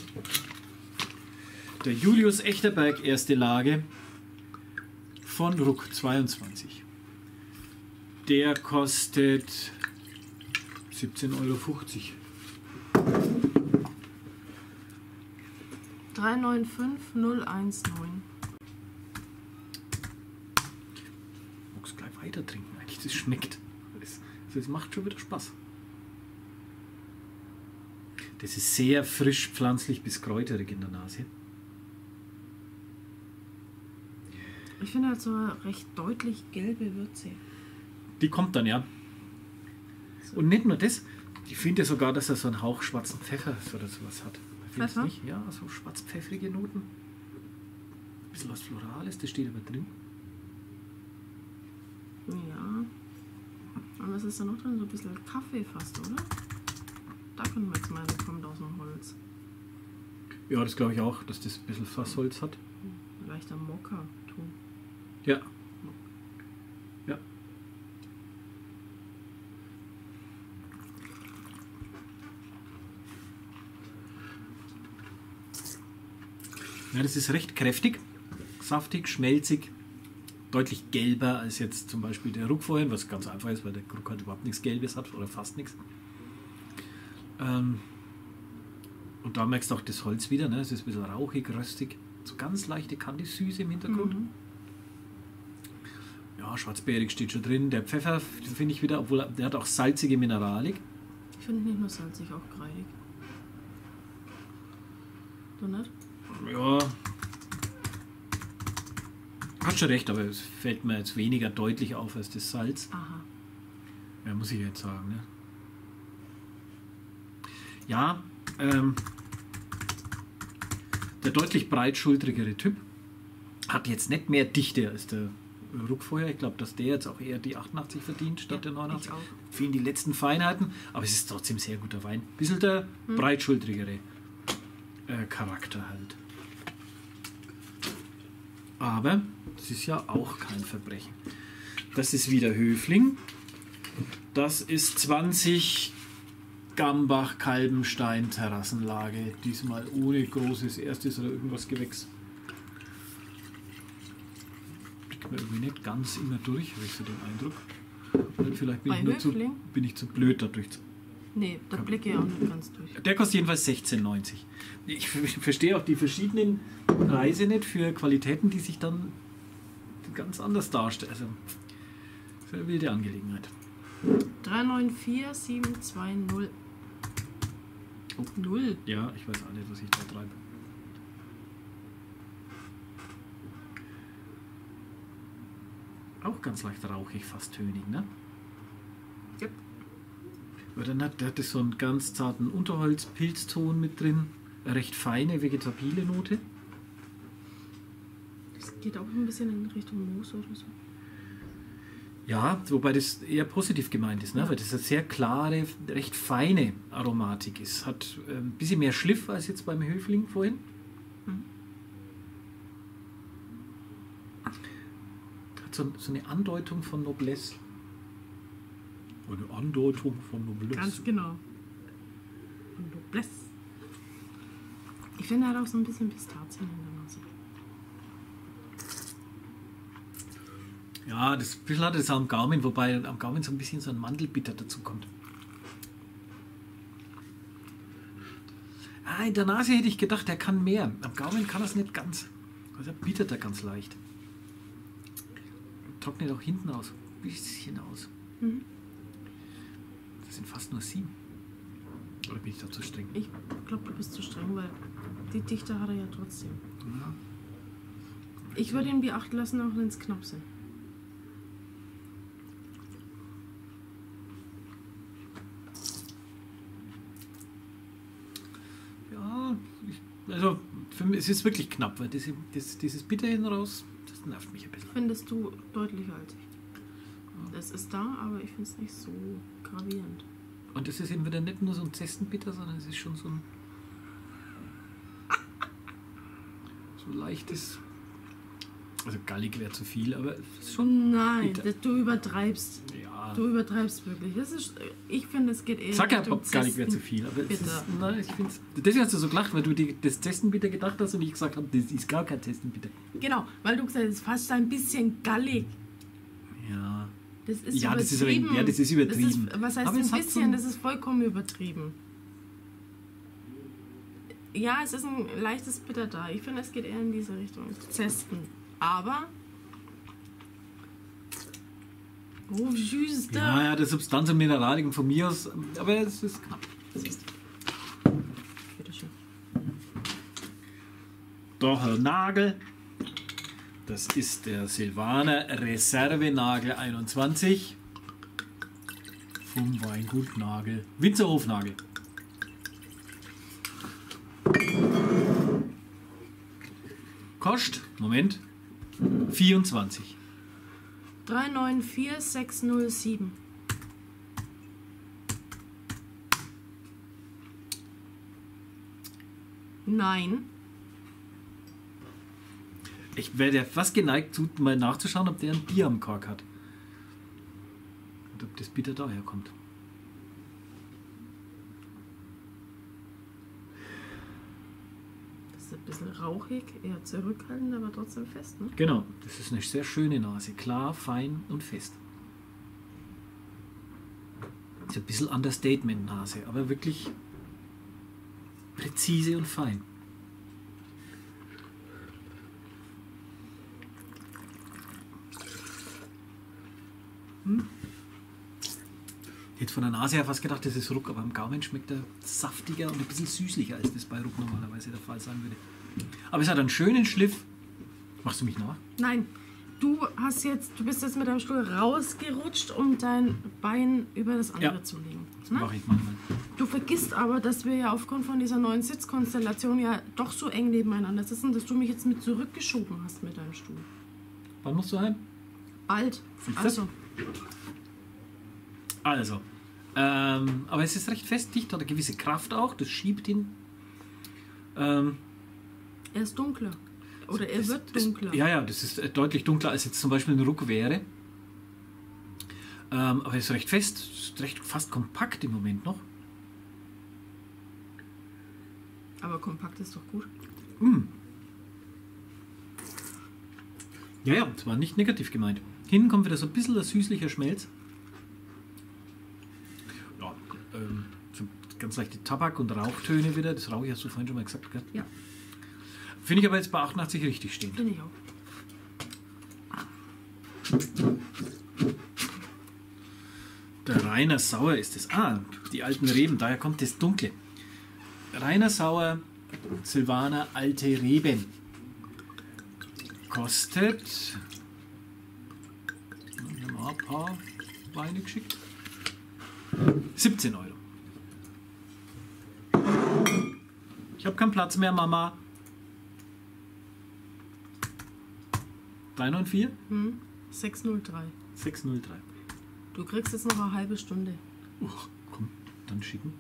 der Julius Echterberg erste Lage von Ruck zweiundzwanzig. Der kostet siebzehn Euro fünfzig. drei neun fünf null eins neun. Ich muss gleich weiter trinken, eigentlich. Das schmeckt. Das, das macht schon wieder Spaß. Das ist sehr frisch, pflanzlich bis kräuterig in der Nase. Ich finde halt so eine recht deutlich gelbe Würze. Die kommt dann, ja. Und nicht nur das, ich finde sogar, dass er so einen Hauch schwarzen Pfeffer oder sowas hat. Findest du Pfeffer? nicht? Ja, so schwarzpfeffrige Noten. Ein bisschen was Florales, das steht aber drin. Ja. Und was ist da noch drin? So ein bisschen Kaffee fast, oder? Da können wir jetzt meinen, der kommt aus dem Holz. Ja, das glaube ich auch, dass das ein bisschen Fassholz hat. Leichter Mokka-Ton. Ja. Ja. Ja, das ist recht kräftig, saftig, schmelzig, deutlich gelber als jetzt zum Beispiel der Ruck vorhin, was ganz einfach ist, weil der Ruck halt überhaupt nichts Gelbes hat oder fast nichts. Ähm, und da merkst du auch das Holz wieder, ne? Es ist ein bisschen rauchig, röstig, so ganz leichte Kandissüße im Hintergrund. Mhm. Ja, schwarzbeerig steht schon drin. Der Pfeffer finde ich wieder, obwohl er, der hat auch salzige Mineralik. Ich finde nicht nur salzig, auch kreidig. Du nicht? Ja, hat schon recht, aber es fällt mir jetzt weniger deutlich auf als das Salz. Aha. Ja, muss ich jetzt sagen. Ne? Ja, ähm, der deutlich breitschultrigere Typ hat jetzt nicht mehr Dichte als der Ruck vorher. Ich glaube, dass der jetzt auch eher die achtundachtzig verdient statt Ja, der neunundachtzig. ich auch. Fehlen die letzten Feinheiten, aber es ist trotzdem sehr guter Wein. Bisschen der Hm. breitschultrigere äh, Charakter halt. Aber das ist ja auch kein Verbrechen. Das ist wieder Höfling. Das ist zwanzig Gambach Kalbenstein Terrassenlage. Diesmal ohne großes erstes oder irgendwas Gewächs. schmeckt mir irgendwie nicht ganz immer durch, habe ich so den Eindruck. Oder vielleicht bin Bei ich, nur zu, Höfling? bin ich zu blöd dadurch. Zu Nee, da blicke ich auch nicht ganz durch. Der kostet jedenfalls sechzehn neunzig. Ich verstehe auch die verschiedenen Preise nicht für Qualitäten, die sich dann ganz anders darstellen. Also, das ist eine wilde Angelegenheit. drei neun vier sieben zwei null. Oh. null. Ja, ich weiß auch nicht, was ich da treibe. Auch ganz leicht rauchig, fast tönig, ne? Ja. Aber dann hat, der hat das so einen ganz zarten Unterholz-Pilzton mit drin. Eine recht feine, vegetabile Note. Das geht auch ein bisschen in Richtung Moos oder so. Ja, wobei das eher positiv gemeint ist, ne? Ja. Weil das eine sehr klare, recht feine Aromatik ist. Hat äh, ein bisschen mehr Schliff als jetzt beim Höfling vorhin. Mhm. Hat so, so eine Andeutung von Noblesse. Eine Andeutung von Noblesse. Ganz genau. Und Noblesse. Ich finde, er hat auch so ein bisschen Pistazien in der Nase. Ja, das bisschen hat es am Gaumen, wobei am Gaumen so ein bisschen so ein Mandelbitter dazu kommt. Ah, in der Nase hätte ich gedacht, er kann mehr. Am Gaumen kann er es nicht ganz. Also er bittert er ganz leicht. Trocknet auch hinten aus. Ein bisschen aus. Mhm. Das sind fast nur sieben. Oder bin ich da zu streng? Ich glaube, du bist zu streng, weil die Dichte hat er ja trotzdem. Ja. Ich würde ihn wie acht lassen, auch wenn es knapp sind. Ja, ich, also für mich, es ist wirklich knapp, weil diese, das, dieses Bitter hin raus, das nervt mich ein bisschen. Findest du deutlicher als ich. Es ist da, aber ich finde es nicht so gravierend. Und das ist eben wieder nicht nur so ein Zestenbitter, sondern es ist schon so ein so leichtes, also gallig wäre zu viel, aber es ist schon Nein, bitter. das, du übertreibst. Ja. Du übertreibst wirklich. Das ist, ich finde, es geht eher Sag ja, Richtung ob gallig wäre zu Zesten- viel, aber es Bitter. ist, nein, ich find's, deswegen hast du so gelacht, weil du die, das Zestenbitter gedacht hast und ich gesagt habe, das ist gar kein Zestenbitter. Genau, weil du gesagt hast, es ist fast ein bisschen gallig. Ja. Das ist Ja, das ist aber- übertrieben. ja, das ist übertrieben. Das ist, was heißt Aber ein es hat bisschen? so ein- Das ist vollkommen übertrieben. Ja, es ist ein leichtes Bitter da. Ich finde, es geht eher in diese Richtung. Zesten. Aber. Oh, juste. Ja, ja, der Substanz und Mineralikum von mir aus, aber es ist knapp. Bitteschön. Doch, Herr Nagel. Das ist der Silvaner Reservenagel einundzwanzig vom Weingut Nagel. Winzerhofnagel. Kost, Moment, vierundzwanzig. drei neun vier sechs null sieben. Nein. Ich wäre ja fast geneigt, zu- mal nachzuschauen, ob der ein Bier am Kork hat. Und ob das Bitter daher kommt. Das ist ein bisschen rauchig, eher zurückhaltend, aber trotzdem fest, ne? Genau, das ist eine sehr schöne Nase. Klar, fein und fest. Ist ein bisschen Understatement-Nase, aber wirklich präzise und fein. Hm? Ich hätte von der Nase her fast gedacht, das ist Ruck, aber am Gaumen schmeckt er saftiger und ein bisschen süßlicher, als das bei Ruck normalerweise der Fall sein würde. Aber es hat einen schönen Schliff. Machst du mich nach? Nein, du hast jetzt, du bist jetzt mit deinem Stuhl rausgerutscht, um dein Bein über das andere Ja. zu legen. Das Ne? mache ich manchmal. Du vergisst aber, dass wir ja aufgrund von dieser neuen Sitzkonstellation ja doch so eng nebeneinander sitzen, dass du mich jetzt mit zurückgeschoben hast mit deinem Stuhl. Wann musst du heim? Alt. Siehst du? Also, Also, ähm, aber es ist recht fest, dicht, hat eine gewisse Kraft auch, das schiebt ihn. Ähm, er ist dunkler. Oder er das, wird das, dunkler. Ja, ja, das ist äh, deutlich dunkler, als jetzt zum Beispiel ein Ruck wäre. Ähm, aber es ist recht fest, ist recht fast kompakt im Moment noch. Aber kompakt ist doch gut. Mm. Ja, ja, das war nicht negativ gemeint. Hinten kommt wieder so ein bisschen der süßlicher Schmelz. Ja, ähm, so ganz leichte Tabak- und Rauchtöne wieder. Das Rauch hast du vorhin schon mal gesagt, gell? Ja. Finde ich aber jetzt bei achtundachtzig richtig stehen. Finde ich auch. Der Rainer Sauer ist es. Ah, die alten Reben, daher kommt das Dunkle. Rainer Sauer, Silvaner, alte Reben. Kostet. Ich habe mal ein paar Weine geschickt. siebzehn Euro. Ich habe keinen Platz mehr, Mama. drei neun vier? Hm. sechs null drei. sechs null drei. Du kriegst jetzt noch eine halbe Stunde. Uch, komm, dann schicken.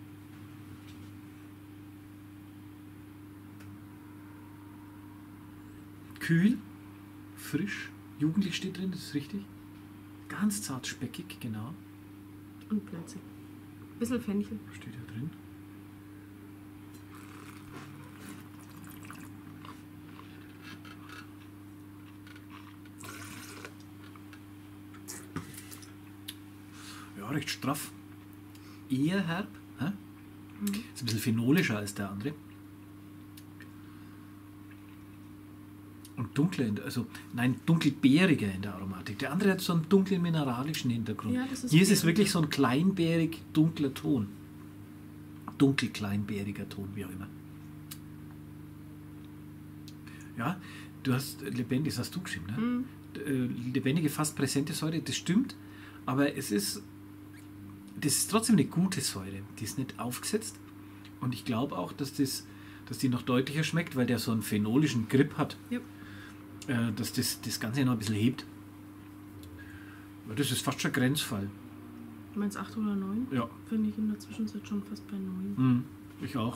Kühl, frisch, jugendlich steht drin, das ist richtig. Ganz zart speckig, genau. Und plötzlich. Bisschen Fenchel. Steht ja drin. Ja, recht straff. Eher herb. Hä? Mhm. Ist ein bisschen phenolischer als der andere. Und dunkler, in der, also nein, dunkelbeeriger in der Aromatik. Der andere hat so einen dunklen mineralischen Hintergrund. Ja, das ist Hier ist es beerig. wirklich so ein kleinbeerig dunkler Ton. Dunkel-kleinbeeriger Ton, wie auch immer. Ja, du hast lebendig, das hast du geschrieben, ne? Mhm. Äh, lebendige, fast präsente Säure, das stimmt, aber es ist, das ist trotzdem eine gute Säure. Die ist nicht aufgesetzt und ich glaube auch, dass, das, dass die noch deutlicher schmeckt, weil der so einen phenolischen Grip hat. Ja. Äh, dass das, das Ganze noch ein bisschen hebt. Ja, das ist fast schon Grenzfall. Du meinst acht oder neun? Ja. Finde ich in der Zwischenzeit schon fast bei neun. Mhm, ich auch.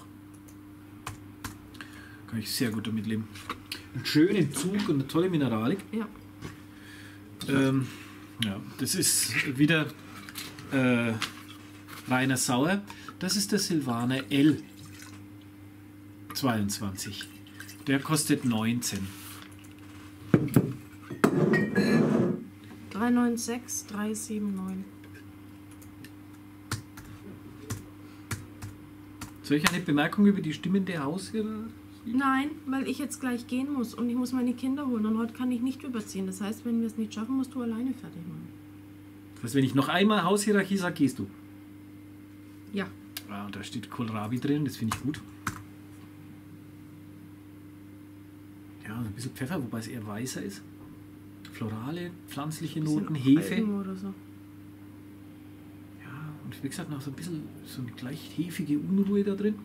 Kann ich sehr gut damit leben. Einen schönen Zug und eine tolle Mineralik. Ja. Ähm, ja, das ist wieder äh, Rainer Sauer. Das ist der Silvaner L zweiundzwanzig. Der kostet neunzehn. drei neun sechs, drei sieben neun. Soll ich eine Bemerkung über die stimmende Haushälterin? Nein, weil ich jetzt gleich gehen muss und ich muss meine Kinder holen und heute kann ich nicht überziehen. Das heißt, wenn wir es nicht schaffen, musst du alleine fertig machen. Das heißt, wenn ich noch einmal Haushierarchie sage, gehst du. Ja. Ah, da steht Kohlrabi drin, das finde ich gut. Ja, ein bisschen Pfeffer, wobei es eher weißer ist. Florale, pflanzliche Noten, Bisschen Hefe. Algen oder so. Ja, und wie gesagt, noch so ein bisschen so eine leicht hefige Unruhe da drin.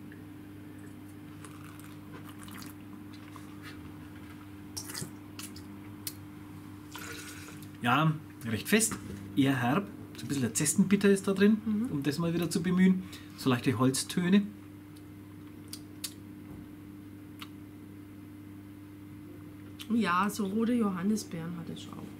Ja, recht fest, eher herb. So ein bisschen der Zestenbitter ist da drin, Mhm. um das mal wieder zu bemühen. So leichte Holztöne. Ja, so rote Johannisbeeren hatte ich auch.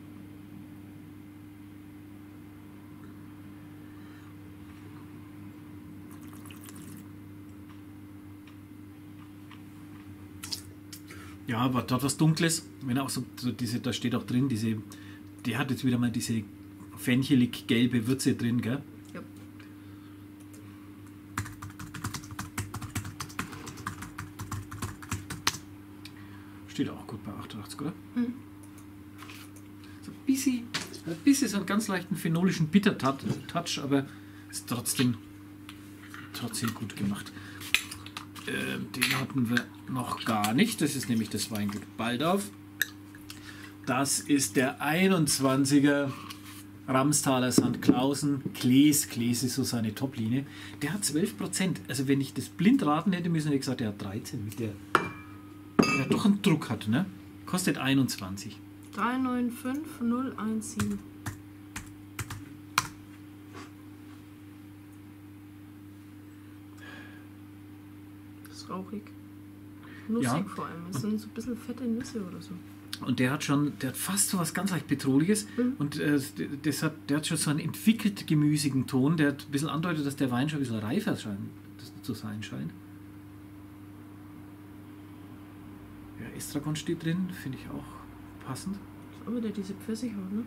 Ja, aber dort was Dunkles. Wenn auch so, so diese, da steht auch drin, diese, die hat jetzt wieder mal diese fenchelig-gelbe Würze drin, gell? Ja. Steht auch gut bei achtundachtzig, oder? Mhm. So ein bisschen, ein bisschen so einen ganz leichten phenolischen Bitter-Touch, aber ist trotzdem, trotzdem gut gemacht. Ähm, den hatten wir noch gar nicht. Das ist nämlich das Weingut Baldauf. Das ist der einundzwanziger Ramstaler Sankt Clausen Klees. Klees ist so seine Top-Linie. Der hat zwölf Prozent. Also wenn ich das blind raten hätte müssen, hätte ich gesagt, der hat dreizehn. Mit der, der doch einen Druck hat, ne? Kostet einundzwanzig. drei neun fünf null eins sieben. Das ist rauchig. Nussig Ja. vor allem. Es sind so ein bisschen fette Nüsse oder so. Und der hat schon, der hat fast so was ganz leicht Petroliges. Mhm. Und äh, das hat, der hat schon so einen entwickelt gemüsigen Ton, der hat ein bisschen andeutet, dass der Wein schon ein bisschen reifer scheint, das zu sein scheint. Ja, Estragon steht drin, finde ich auch passend. Ist auch wieder diese Pfirsichhaut, ne?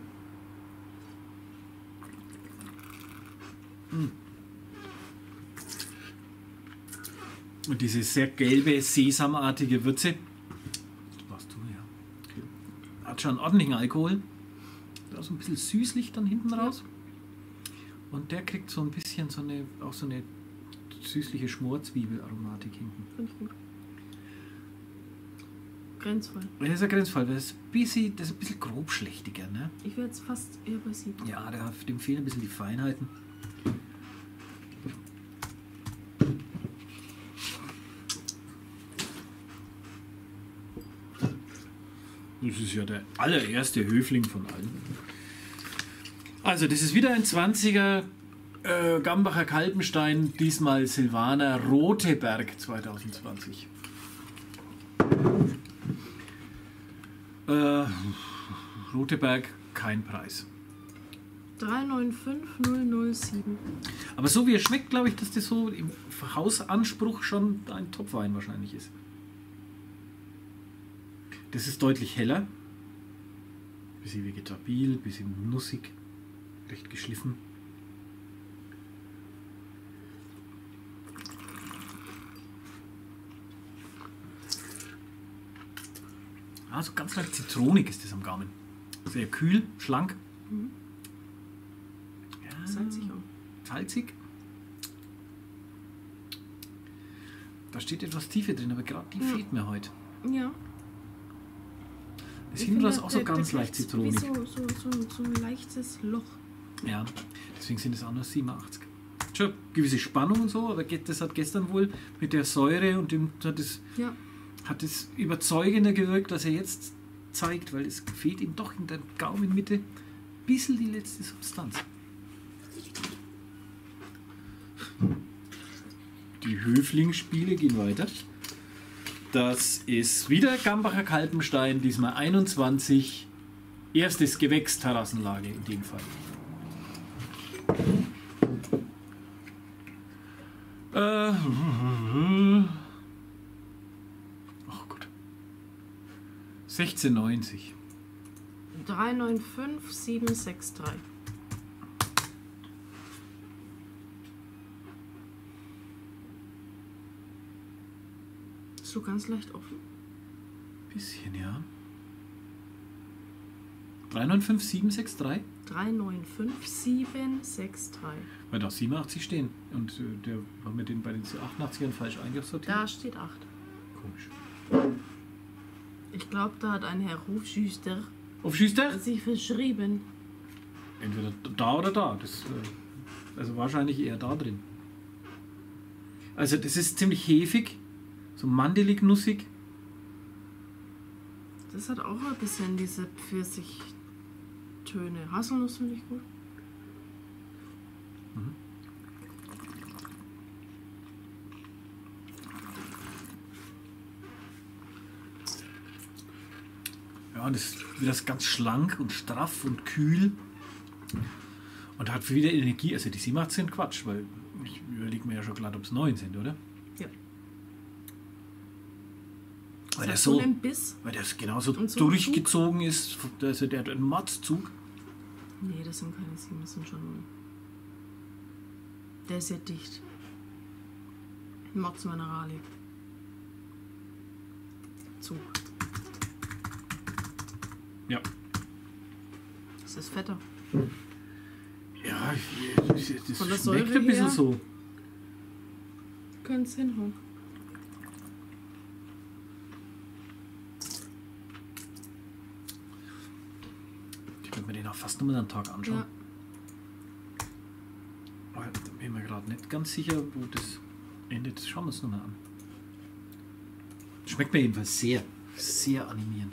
Und diese sehr gelbe, sesamartige Würze. Das warst du, ja. Hat schon einen ordentlichen Alkohol. Da ist ein bisschen süßlich dann hinten raus. Und der kriegt so ein bisschen so eine, auch so eine süßliche Schmorzwiebelaromatik hinten. Finde ich gut. Grenzfall. Das ist ein Grenzfall, das ist ein bisschen, das ist ein bisschen grobschlächtiger, ne? Ich wäre jetzt fast eher bei sieben. Ja, der, dem fehlen ein bisschen die Feinheiten. Das ist ja der allererste Höfling von allen. Also, das ist wieder ein zwanziger äh, Gambacher Kalbenstein, diesmal Silvaner Roteberg zwanzig zwanzig. Äh, Roteberg, kein Preis. drei neun fünf null null sieben. Aber so wie er schmeckt, glaube ich, dass das so im Hausanspruch schon ein Topwein wahrscheinlich ist. Das ist deutlich heller. Bisschen vegetabil, bisschen nussig, recht geschliffen. Also ganz leicht zitronig ist das am Gaumen. Sehr kühl, schlank. Mhm. Ja, Salzig auch. salzig. Da steht etwas Tiefe drin, aber gerade die Ja. fehlt mir heute. Ja. Das Ich hinten finde, ist auch so der- der ganz kriegt leicht zitronig. Wie so, so, so, so ein leichtes Loch. Ja, deswegen sind es auch nur siebenundachtzig. Schon gewisse Spannung und so, aber ge- das hat gestern wohl mit der Säure und dem hat es, Ja. hat es überzeugender gewirkt, dass er jetzt zeigt, weil es fehlt ihm doch in der Gaumenmitte ein bisschen die letzte Substanz. Die Höflingsspiele gehen weiter. Das ist wieder Gambacher Kalbenstein, diesmal einundzwanzig. Erstes Gewächs Terrassenlage in dem Fall. Äh, oh Gott. sechzehn neunzig. drei neun fünf sieben sechs drei. So ganz leicht offen. Bisschen, ja. drei neun fünf sieben sechs drei? drei neun fünf sieben sechs drei. Weil da siebenundachtzig stehen. Und äh, der war mit den bei den achtundachtzigern falsch eingesortiert. Da steht acht. Komisch. Ich glaube, da hat ein Herr Hofschüster Auf Schüster? sich verschrieben. Entweder da oder da. Das, äh, also wahrscheinlich eher da drin. Also das ist ziemlich hefig. So mandelig, nussig. Das hat auch ein bisschen diese Pfirsichtöne. Haselnuss finde ich gut. Ja, und das wird das ganz schlank und straff und kühl. Und hat wieder Energie. Also die siebenundachtzig sind Quatsch, weil ich überlege mir ja schon glatt, ob es neun sind, oder? Ja. Weil der hat so, einen Biss. weil der genauso Und so durchgezogen ist. Also der hat einen Matzzug. Nee, das sind keine sieben, das sind schon null. Der ist ja dicht. Mods Mineralik. Zug. Ja. Das ist fetter. Ja, ich- das Von der schmeckt Säure ein bisschen her? so. Können es hinhauen. Ich würde mir den auch fast nur mal einen Tag anschauen. Ja. Aber da bin ich mir gerade nicht ganz sicher, wo das endet. Schauen wir uns nochmal an. Schmeckt mir jedenfalls sehr, sehr animierend.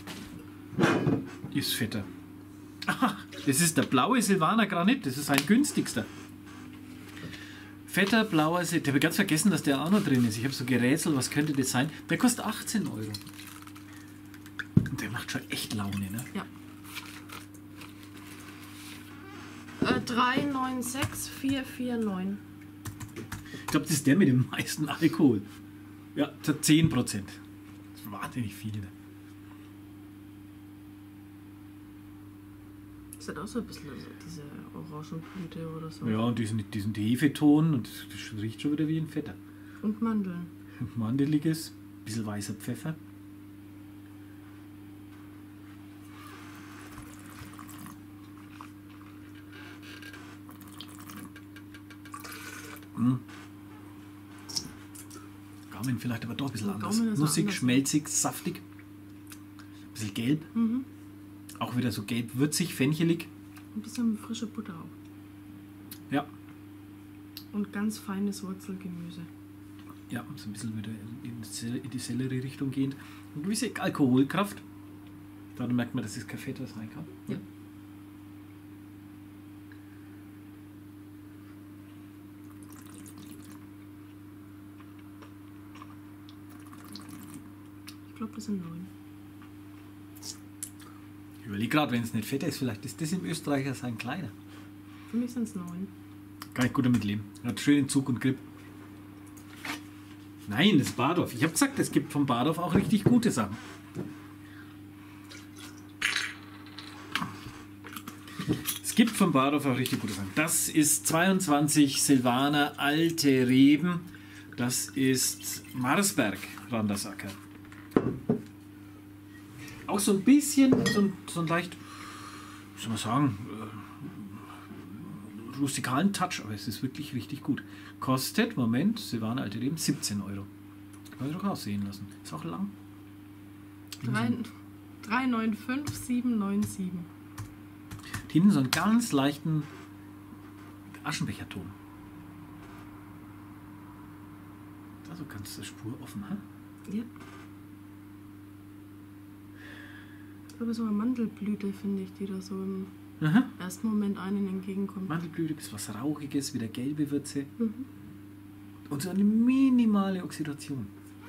Ist fetter. Aha, das ist der blaue Silvaner Granit. Das ist ein günstigster. Fetter, blauer Silvaner. Ich habe ganz vergessen, dass der auch noch drin ist. Ich habe so gerätselt, was könnte das sein? Der kostet achtzehn Euro. Und der macht schon echt Laune, ne? Ja. Äh, drei neun sechs vier vier neun. Ich glaube, das ist der mit dem meisten Alkohol. Ja, zehn Prozent. Das ist wahnsinnig viel. Ne? Das hat auch so ein bisschen so diese Orangenblüte oder so. Ja, und diesen, diesen Hefeton und das riecht schon wieder wie ein Fetter. Und Mandeln. Mandeliges, ein bisschen weißer Pfeffer. Mmh. Gaumen vielleicht aber doch ein bisschen Ja, anders. Gaumen ist Nussig, anders. schmelzig, saftig. Ein bisschen gelb. Mhm. Auch wieder so gelb-würzig, fenchelig. Ein bisschen frische Butter auch. Ja, Und ganz feines Wurzelgemüse. ja, so ein bisschen wieder in, in, in die Sellerie-Richtung gehend. Eine gewisse Alkoholkraft. Da merkt man, dass es kein Fett was rein kann. Ja. Ich glaube, das sind neun. Ich überlege gerade, wenn es nicht fetter ist, vielleicht ist das im Österreicher sein kleiner. Für mich sind es neun. Kann ich gut damit leben. Hat schönen Zug und Grip. Nein, das Bardorf. Ich habe gesagt, es gibt vom Bardorf auch richtig gute Sachen. Es gibt vom Bardorf auch richtig gute Sachen. Das ist zweiundzwanzig Silvaner Alte Reben. Das ist Marsberg Randersacker. Auch so ein bisschen, so ein, so ein leicht, wie soll man sagen, äh, rustikalen Touch, aber es ist wirklich richtig gut. Kostet, Moment, Silvaner Alte Reben, siebzehn Euro. Kann ich doch aussehen lassen. Ist auch lang. drei neun fünf sieben neun sieben. Hinten so einen ganz leichten Aschenbecherton. Also ganz der Spur offen, ha? Ja. Aber so eine Mandelblüte, finde ich, die da so im Aha. ersten Moment einen entgegenkommt. Mandelblüte, bis was Rauchiges, wieder gelbe Würze. Mhm. Und so eine minimale Oxidation.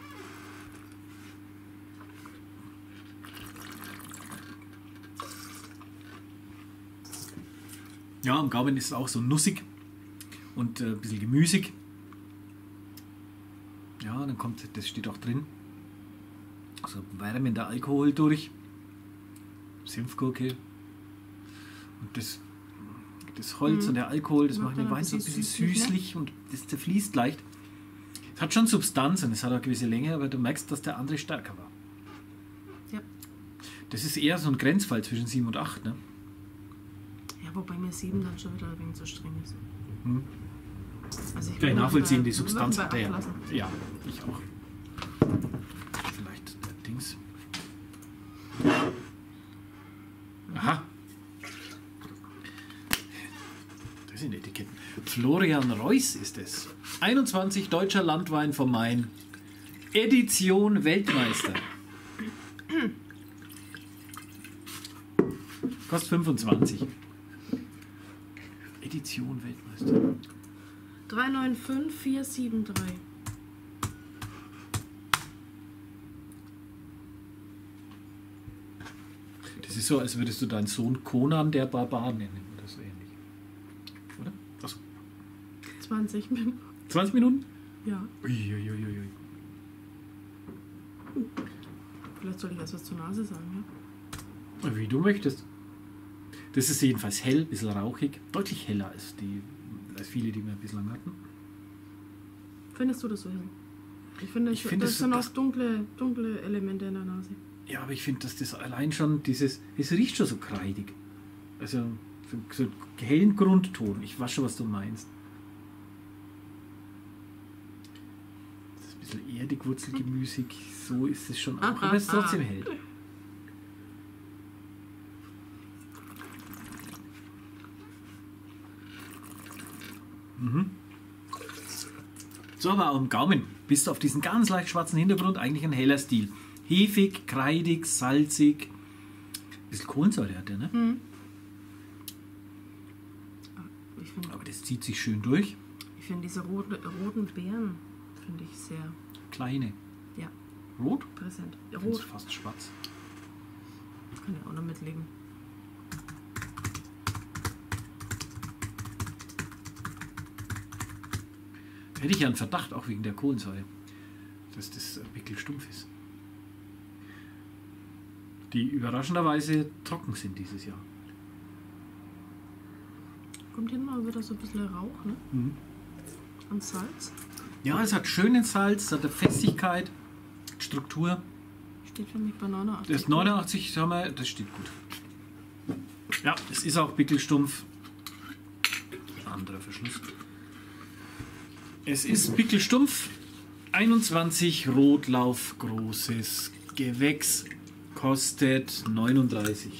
Ja, am Gaumen ist es auch so nussig und äh, ein bisschen gemüsig. Ja, dann kommt, das steht auch drin, so wärmender Alkohol durch. Senfgurke. Und das, das Holz Mhm. und der Alkohol, das Macht macht den dann ein Wein so ein bisschen bisschen süßlich, ne? süßlich und das zerfließt leicht. Es hat schon Substanz und es hat auch eine gewisse Länge, aber du merkst, dass der andere stärker war. Ja. Das ist eher so ein Grenzfall zwischen sieben und acht. Ne? Ja, wobei mir sieben dann schon wieder ein wenig zu streng ist. Hm. Also ich Kann ich würde nachvollziehen, bei- die Substanz würde hat bei er acht ja. lassen. Ja, ich auch. Vielleicht der Dings. Aha. Das sind Etiketten. Florian Reuss ist es. einundzwanzig deutscher Landwein vom Main. Edition Weltmeister. Kostet fünfundzwanzig. Edition Weltmeister. drei neun fünf vier sieben drei. Das ist so, als würdest du deinen Sohn Conan der Barbar nennen oder so ähnlich. Oder? Achso. zwanzig Minuten. zwanzig Minuten? Ja. Uiuiuiui. Vielleicht soll ich erst was zur Nase sagen, ja? Wie du möchtest. Das ist jedenfalls hell, ein bisschen rauchig. Deutlich heller als, die, als viele, die wir bislang hatten. Findest du das so hell? Ich finde, Ich das, finde, das es- sind das- auch dunkle, dunkle Elemente in der Nase. Ja, aber ich finde, dass das allein schon dieses. Es riecht schon so kreidig. Also so, so einen hellen Grundton. Ich weiß schon, was du meinst. Das ist ein bisschen erdig, wurzelgemüsig. So ist es schon auch. Aha, Aber es ist trotzdem ah. hell. Mhm. So, aber am Gaumen bist du auf diesen ganz leicht schwarzen Hintergrund eigentlich ein heller Stil. Hefig, kreidig, salzig. Ein bisschen Kohlensäure hat er, ne? Hm. Ich finde Aber das zieht sich schön durch. ich find diese roten, roten Beeren finde ich sehr Kleine. ja, Rot? präsent. Ich finde es Rot fast schwarz. kann ich auch noch mitleben. Hätte ich ja einen Verdacht, auch wegen der Kohlensäure, dass das pickelstumpf ist. Die überraschenderweise trocken sind dieses Jahr. kommt hin mal wieder so ein bisschen Rauch, ne? Mhm. Und Salz. Ja, es hat schönen Salz, es hat eine Festigkeit, Struktur. Steht für mich bei neunundachtzig. Das neunundachtzig, haben wir, das steht gut. Ja, es ist auch Pickelstumpf. Anderer Verschluss. Es ist Pickelstumpf. einundzwanzig Rotlauf, großes Gewächs. Kostet neununddreißig.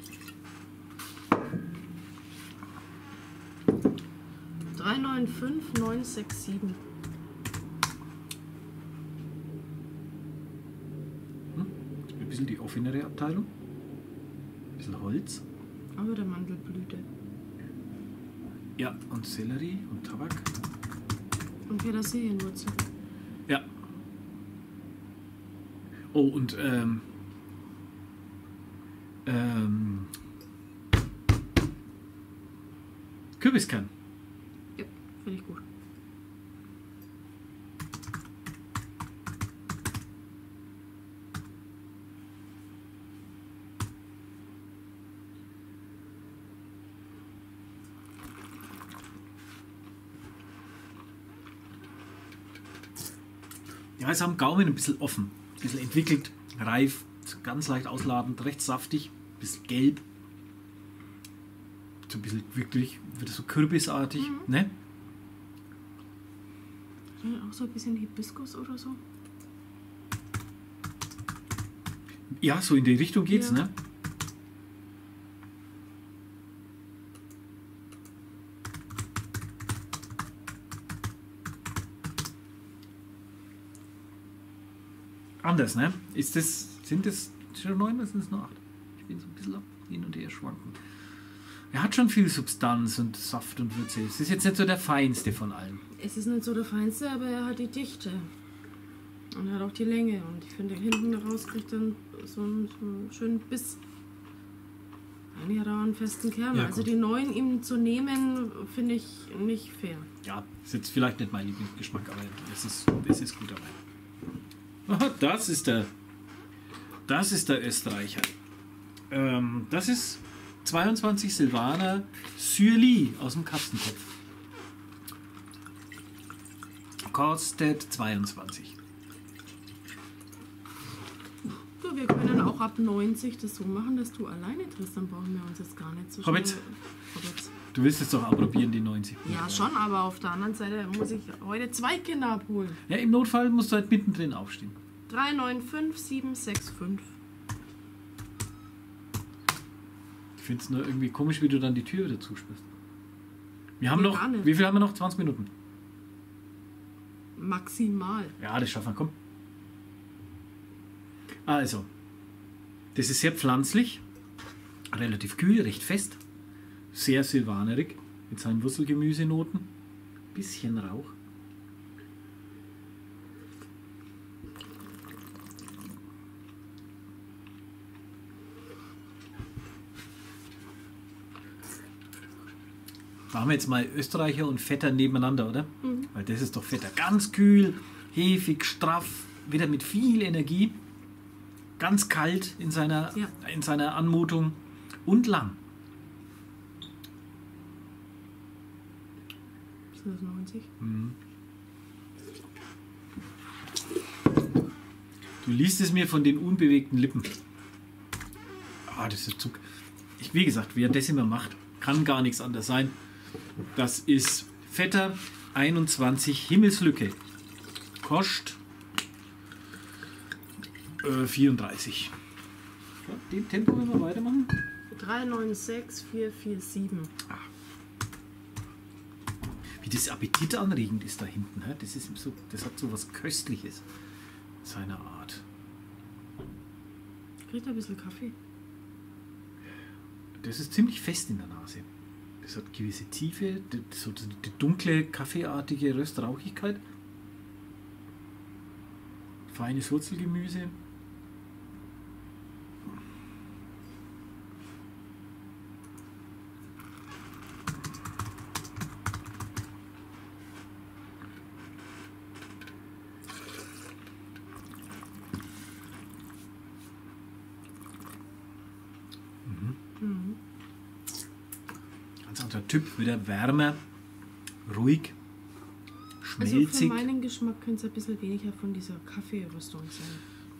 drei neun fünf neun sechs sieben. Ein bisschen die offenere Abteilung. Ein bisschen Holz. Aber der Mandelblüte. Ja, und Sellerie und Tabak. Und Petersilienwurzel. Ja. Oh, und ähm, ähm, Kürbiskern. Ja, finde ich gut. Ja, ist am Gaumen ein bisschen offen, ein bisschen entwickelt, reif, ganz leicht ausladend, recht saftig, ein bisschen gelb. So ein bisschen wirklich, wird so kürbisartig, Mhm. ne? Auch so ein bisschen Hibiskus oder so. Ja, so in die Richtung geht's, Ja. ne? Anders, ne? Ist das, sind das schon neun oder sind es nur acht? Ich bin so ein bisschen hin und her schwanken. Er hat schon viel Substanz und Saft und Würze. Es ist jetzt nicht so der feinste von allen. Es ist nicht so der feinste, aber er hat die Dichte. Und er hat auch die Länge. Und ich finde, hinten raus kriegt er so einen, so einen schönen Biss. Eigentlich hat er auch einen festen Kern. Ja, also gut. die neuen ihm zu nehmen, finde ich nicht fair. Ja, ist jetzt vielleicht nicht mein Lieblingsgeschmack, aber es ist, es ist gut dabei. Aha, das ist der, das ist der Österreicher. Ähm, das ist zweiundzwanzig Silvaner Syrli aus dem Kastenkopf. Kostet zweiundzwanzig. Du, wir können auch ab neunzig das so machen, dass du alleine triffst. Dann brauchen wir uns jetzt gar nicht so Hobbits. schnell- Hobbits. Du willst jetzt doch approbieren, die neunzig. Ja, schon, aber auf der anderen Seite muss ich heute zwei Kinder abholen. Ja, im Notfall musst du halt mittendrin aufstehen. drei neun fünf sieben sechs fünf. Ich finde es nur irgendwie komisch, wie du dann die Tür wieder zusperrst. Wir haben Geht noch, gar nicht. wie viel haben wir noch? zwanzig Minuten. Maximal. Ja, das schaffen wir, komm. Also, das ist sehr pflanzlich, relativ kühl, recht fest, sehr silvanerig, mit seinen Wurzelgemüsenoten, bisschen Rauch. Da haben wir jetzt mal Österreicher und Vetter nebeneinander, oder? Mhm. Weil das ist doch Vetter. Ganz kühl, hefig, straff, wieder mit viel Energie. Ganz kalt in seiner, Ja. in seiner Anmutung und lang. Sind das neunzig? Du liest es mir von den unbewegten Lippen. Ah, das ist Zug. Ich, wie gesagt, wer das immer macht, kann gar nichts anderes sein. Das ist Vetter einundzwanzig Himmelslücke. Kostet äh, vierunddreißig. Ja, dem Tempo werden wir weitermachen. drei neun sechs vier vier sieben. Wie das Appetit anregend ist da hinten. hä? Das, ist so, das hat so was Köstliches seiner Art. Kriegt ein bisschen Kaffee. Das ist ziemlich fest in der Nase. Das hat gewisse Tiefe, die, so die, die dunkle, kaffeeartige Röstrauchigkeit. Feines Wurzelgemüse. Ganz anderer Typ wieder wärmer, ruhig, schmelzig. Also für meinen Geschmack könnte es ein bisschen weniger von dieser Kaffeerüstung sein.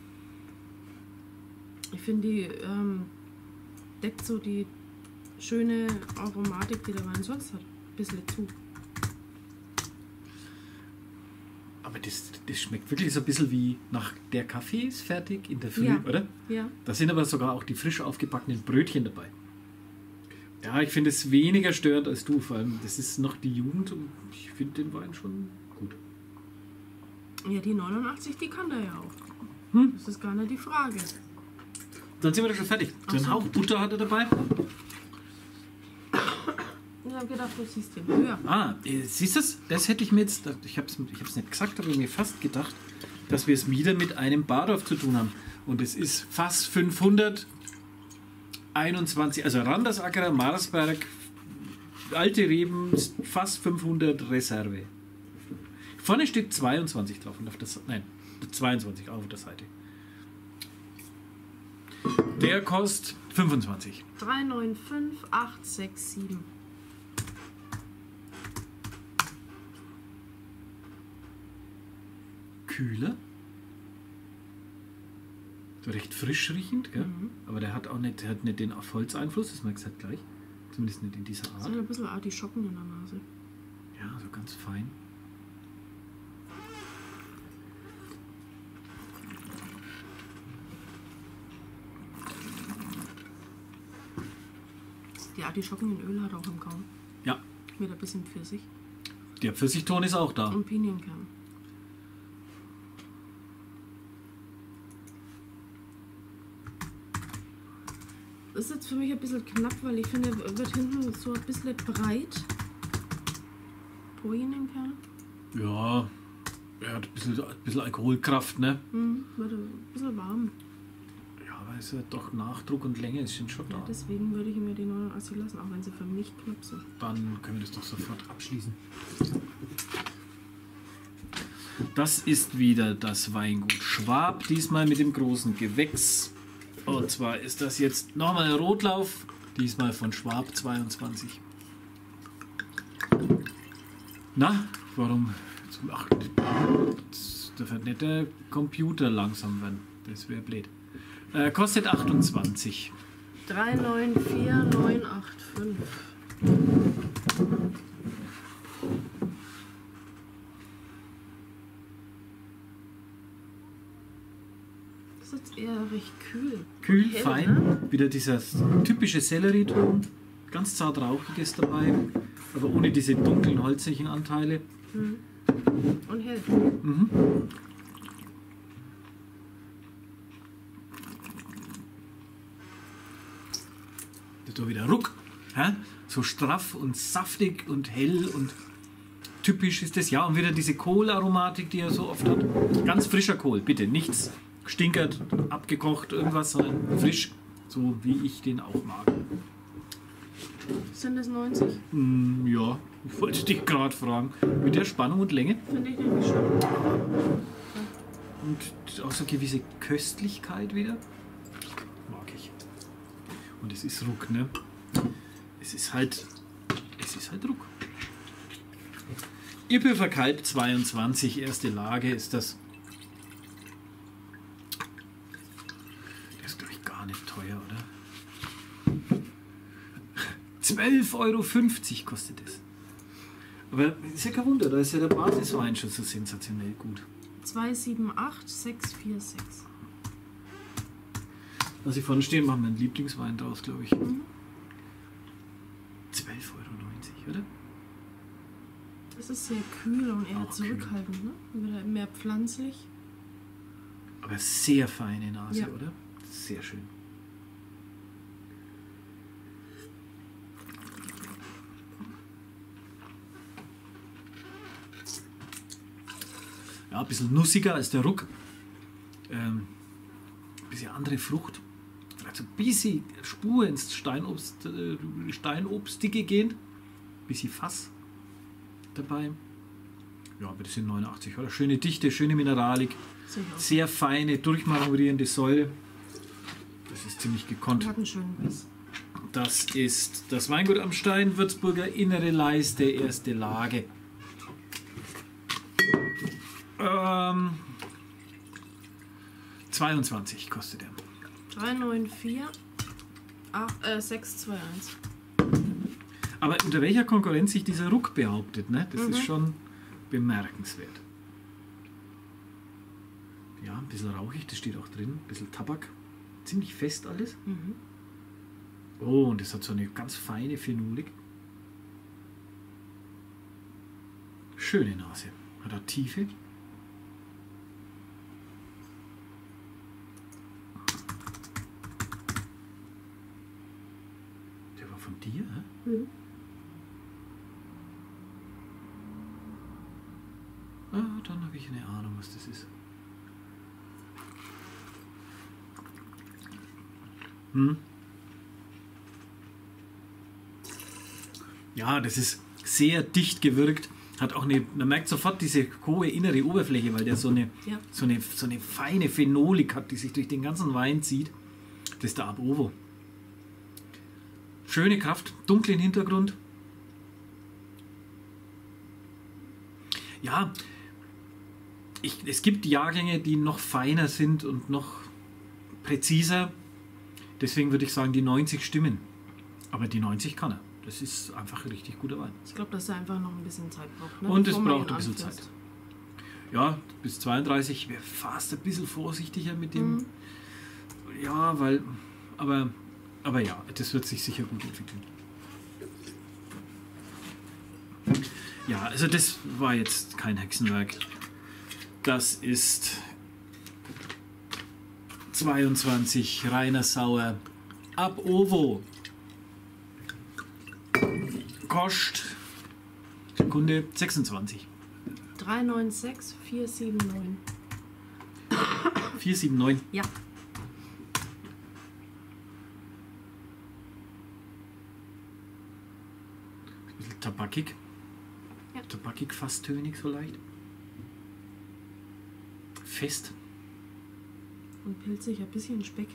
Ich finde, die ähm, deckt so die schöne Aromatik, die der Wein sonst hat, ein bisschen zu. Aber das, das schmeckt wirklich so ein bisschen wie nach der Kaffee ist fertig in der Früh, Ja. oder? Ja. Da sind aber sogar auch die frisch aufgebackenen Brötchen dabei. Ja, ich finde es weniger störend als du, vor allem das ist noch die Jugend und ich finde den Wein schon gut. Ja, die neunundachtzig, die kann der ja auch. Hm? Das ist gar nicht die Frage. Dann sind wir doch schon fertig. So Ach einen so. Hauch Butter hat er dabei. Ich habe gedacht, du siehst den höher. Ah, äh, siehst du das? Das hätte ich mir jetzt, ich habe es ich hab's nicht gesagt, aber mir fast gedacht, dass wir es wieder mit einem Bardorf zu tun haben. Und es ist fast fünfhunderteinundzwanzig, also Randersacker, Marsberg, alte Reben, fast fünfhundert Reserve. Vorne steht zweiundzwanzig drauf und auf der Seite, nein, zweiundzwanzig auf der Seite. Der kostet fünfundzwanzig. drei neun fünf acht sechs sieben. Kühler. So recht frisch riechend, gell? Mhm. Aber der hat auch nicht, der hat nicht den Holzeinfluss, das merkst du halt gleich. Zumindest nicht in dieser So Art. ein bisschen Artischocken in der Nase. Ja, so ganz fein. Die Artischocken in Öl hat auch im Gaumen. Ja, Mit ein bisschen Pfirsich der Pfirsichton ist auch da. und Pinienkern. Das ist jetzt für mich ein bisschen knapp, weil ich finde, er wird hinten so ein bisschen breit. Pinienkern. Ja, er hat ein bisschen, ein bisschen Alkoholkraft, ne? Hm, wird ein bisschen warm. Ja, aber es ist ja doch Nachdruck und Länge ist schon da. Ja, deswegen würde ich mir die neunundachtzig lassen, auch wenn sie für mich knapp sind. Dann können wir das doch sofort abschließen. Das ist wieder das Weingut Schwab, diesmal mit dem großen Gewächs. Und zwar ist das jetzt nochmal ein Rotlauf, diesmal von Schwab zweiundzwanzig. Na, warum? Ach, das darf nicht der Computer langsam werden. Das wäre blöd. Äh, kostet achtundzwanzig. drei neun vier neun acht fünf. Das ist jetzt eher recht kühl. Kühl, Hell, fein. ne? Wieder dieser typische Sellerieton. Ganz zart rauchiges dabei. Aber ohne diese dunklen, holzigen Anteile. Mhm. Und hell. Mhm. Das war wieder ruck. Hä? So straff und saftig und hell und typisch ist das. Ja, und wieder diese Kohlaromatik, die er so oft hat. Ganz frischer Kohl, bitte. Nichts stinkert, abgekocht, irgendwas, sondern frisch. So wie ich den auch mag. Sind das neunzig? Mm, ja, ich wollte dich gerade fragen. Mit der Spannung und Länge. Finde ich nämlich schon. Und auch so gewisse Köstlichkeit wieder. Mag ich. Und es ist Ruck, ne? Es ist halt. Es ist halt Ruck. Ipöfer Kalb zweiundzwanzig, erste Lage ist das. Der ist, glaube ich, gar nicht teuer, oder? zwölf Euro fünfzig kostet es. Aber ist ja kein Wunder, da ist ja der Basiswein schon so sensationell gut. zwei sieben acht sechs vier sechs. Was ich vorne stehen, machen wir einen Lieblingswein draus, glaube ich. Mhm. zwölf Euro neunzig, oder? Das ist sehr kühl und eher Auch zurückhaltend, ne? Wieder mehr pflanzlich. Aber sehr feine Nase, Ja. oder? Sehr schön. Ja, ein bisschen nussiger als der Ruck. Ähm, ein bisschen andere Frucht. Vielleicht so ein bisschen Spur ins Steinobst, äh, Steinobstige gehend. Ein bisschen Fass dabei. Ja, aber das sind neunundachtzig, oder? Schöne Dichte, schöne Mineralik. Sehe ich auch. Sehr feine, durchmarmorierende Säure. Das ist ziemlich gekonnt. Hat einen schönen Biss. Das ist das Weingut am Stein, Würzburger Innere Leiste, erste Lage. Ähm, zweiundzwanzig kostet er. drei neun vier sechs zwei eins. Aber unter welcher Konkurrenz sich dieser Ruck behauptet, ne? Das Mhm. ist schon bemerkenswert. Ja, ein bisschen rauchig, das steht auch drin. Ein bisschen Tabak. Ziemlich fest alles. Mhm. Oh, und das hat so eine ganz feine Phenolik. Schöne Nase. Hat auch Tiefe. Der war von dir, hä? Mhm. Ah, dann habe ich eine Ahnung, was das ist. Hm. Ja, das ist sehr dicht gewirkt. Hat auch eine, man merkt sofort diese hohe innere Oberfläche, weil der so eine, Ja. so eine, so eine feine Phenolik hat, die sich durch den ganzen Wein zieht. Das ist der Ab Ovo. Schöne Kraft, dunklen Hintergrund. Ja, ich, es gibt Jahrgänge, die noch feiner sind und noch präziser. Deswegen würde ich sagen, die neunzig stimmen. Aber die neunzig kann er. Das ist einfach ein richtig guter Wein. Ich glaube, dass er einfach noch ein bisschen Zeit braucht. Ne? Und es bevor man braucht ihn ein bisschen anfasst. Zeit. Ja, bis zweiunddreißig wäre fast ein bisschen vorsichtiger mit dem. Mhm. Ja, weil. Aber, aber ja, das wird sich sicher gut entwickeln. Ja, also das war jetzt kein Hexenwerk. Das ist zweiundzwanzig reiner Sauer Ab Ovo. Kostet Sekunde sechsundzwanzig. drei neun sechs vier sieben neun. vier sieben neun. Ja. Ein bisschen tabakig. Ja. Tabakig, fast tönig so leicht. Fest. Und pilzig, ein bisschen Speck.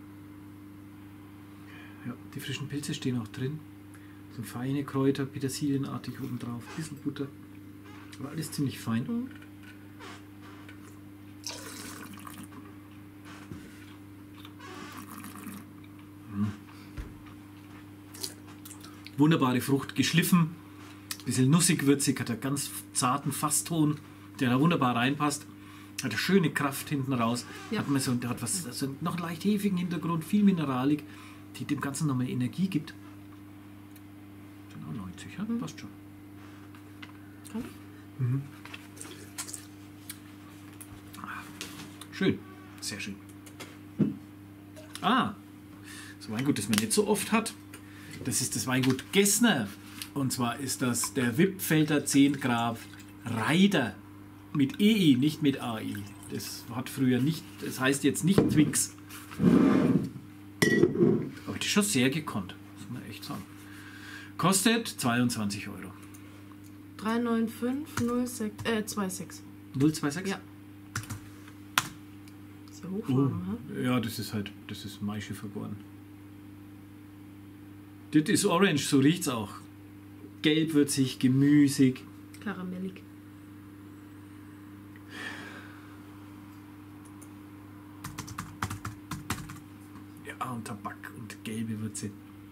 Ja, die frischen Pilze stehen auch drin. So feine Kräuter, petersilienartig oben drauf. Ein bisschen Butter. Aber alles ziemlich fein. Mhm. Wunderbare Frucht, geschliffen. Bisschen nussig, würzig, hat einen ganz zarten Fasston, der da wunderbar reinpasst. Hat eine schöne Kraft hinten raus. Ja. Hat, man so, hat was, also noch einen leicht hefigen Hintergrund, viel Mineralik, die dem Ganzen nochmal Energie gibt. Genau neunzig, ja? Mhm. Passt schon. Kann ich? Mhm. Schön, sehr schön. Ah, das Weingut, das man nicht so oft hat, das ist das Weingut Gessner. Und zwar ist das der Wippfelder zehn Graf Reider mit E I, nicht mit A I. Das hat früher nicht, das heißt jetzt nicht Twix. Aber das ist schon sehr gekonnt, muss man echt sagen. Kostet zweiundzwanzig Euro. drei neun fünf null sechs, äh, zwei sechs. null zwei sechs? Ja. Ist ja Oh, hochwarm, ne? ja, das ist halt, das ist Maische vergoren. Das ist Orange, so riecht's auch. Gelbwürzig, gemüsig. Karamellig. Ja, und Tabak und gelbe Würze.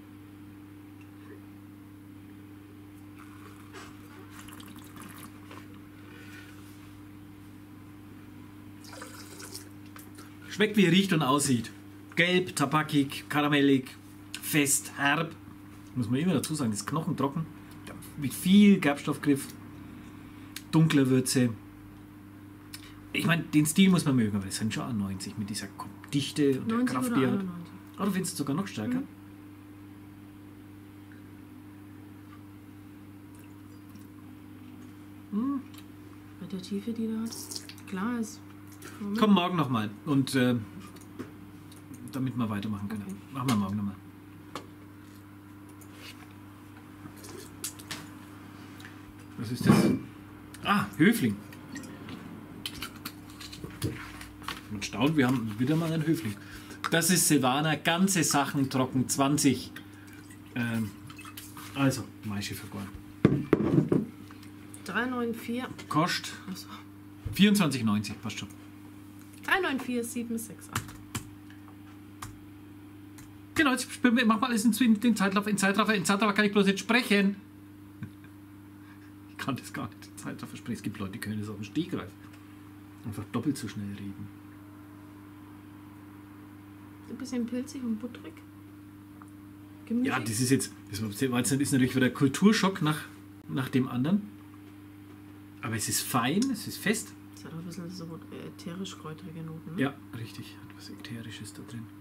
Schmeckt, wie er riecht und aussieht. Gelb, tabakig, karamellig, fest, herb. Muss man immer dazu sagen, das ist knochentrocken. Mit viel Gerbstoffgriff. Dunkler Würze. Ich meine, den Stil muss man mögen, aber das sind schon neunzig mit dieser Dichte und der neunzig Kraft, oder die er hat. einundneunzig? Oh, du findest es sogar noch stärker. Mhm. Bei der Tiefe, die da hat. Klar ist. Moment. Komm morgen nochmal. Und äh, damit wir weitermachen können. Okay. Machen wir morgen nochmal. Was ist das? Ah, Höfling. Man staunt, wir haben wieder mal einen Höfling. Das ist Silvaner, ganze Sachen trocken, zwanzig. Ähm, also, Maische vergoren. drei neun vier. Kostet Achso. vierundzwanzig neunzig, passt schon. drei neun vier sieben sechs acht. Genau, jetzt spielen wir, mach mal alles in den Zeitlauf, in Zeitraffer, in Zeitraffer kann ich bloß nicht sprechen. Ich kann das gar nicht, in Zeitraffer sprechen. Es gibt Leute, die können das auf dem Stegreif. Einfach doppelt so schnell reden. Ein bisschen pilzig und butterig. Gemüsig. Ja, das ist jetzt, das war jetzt ist natürlich wieder ein Kulturschock nach, nach dem anderen. Aber es ist fein, es ist fest. Es hat auch ein bisschen so ätherisch-kräutrige Noten. Ne? Ja, richtig, hat was Ätherisches da drin.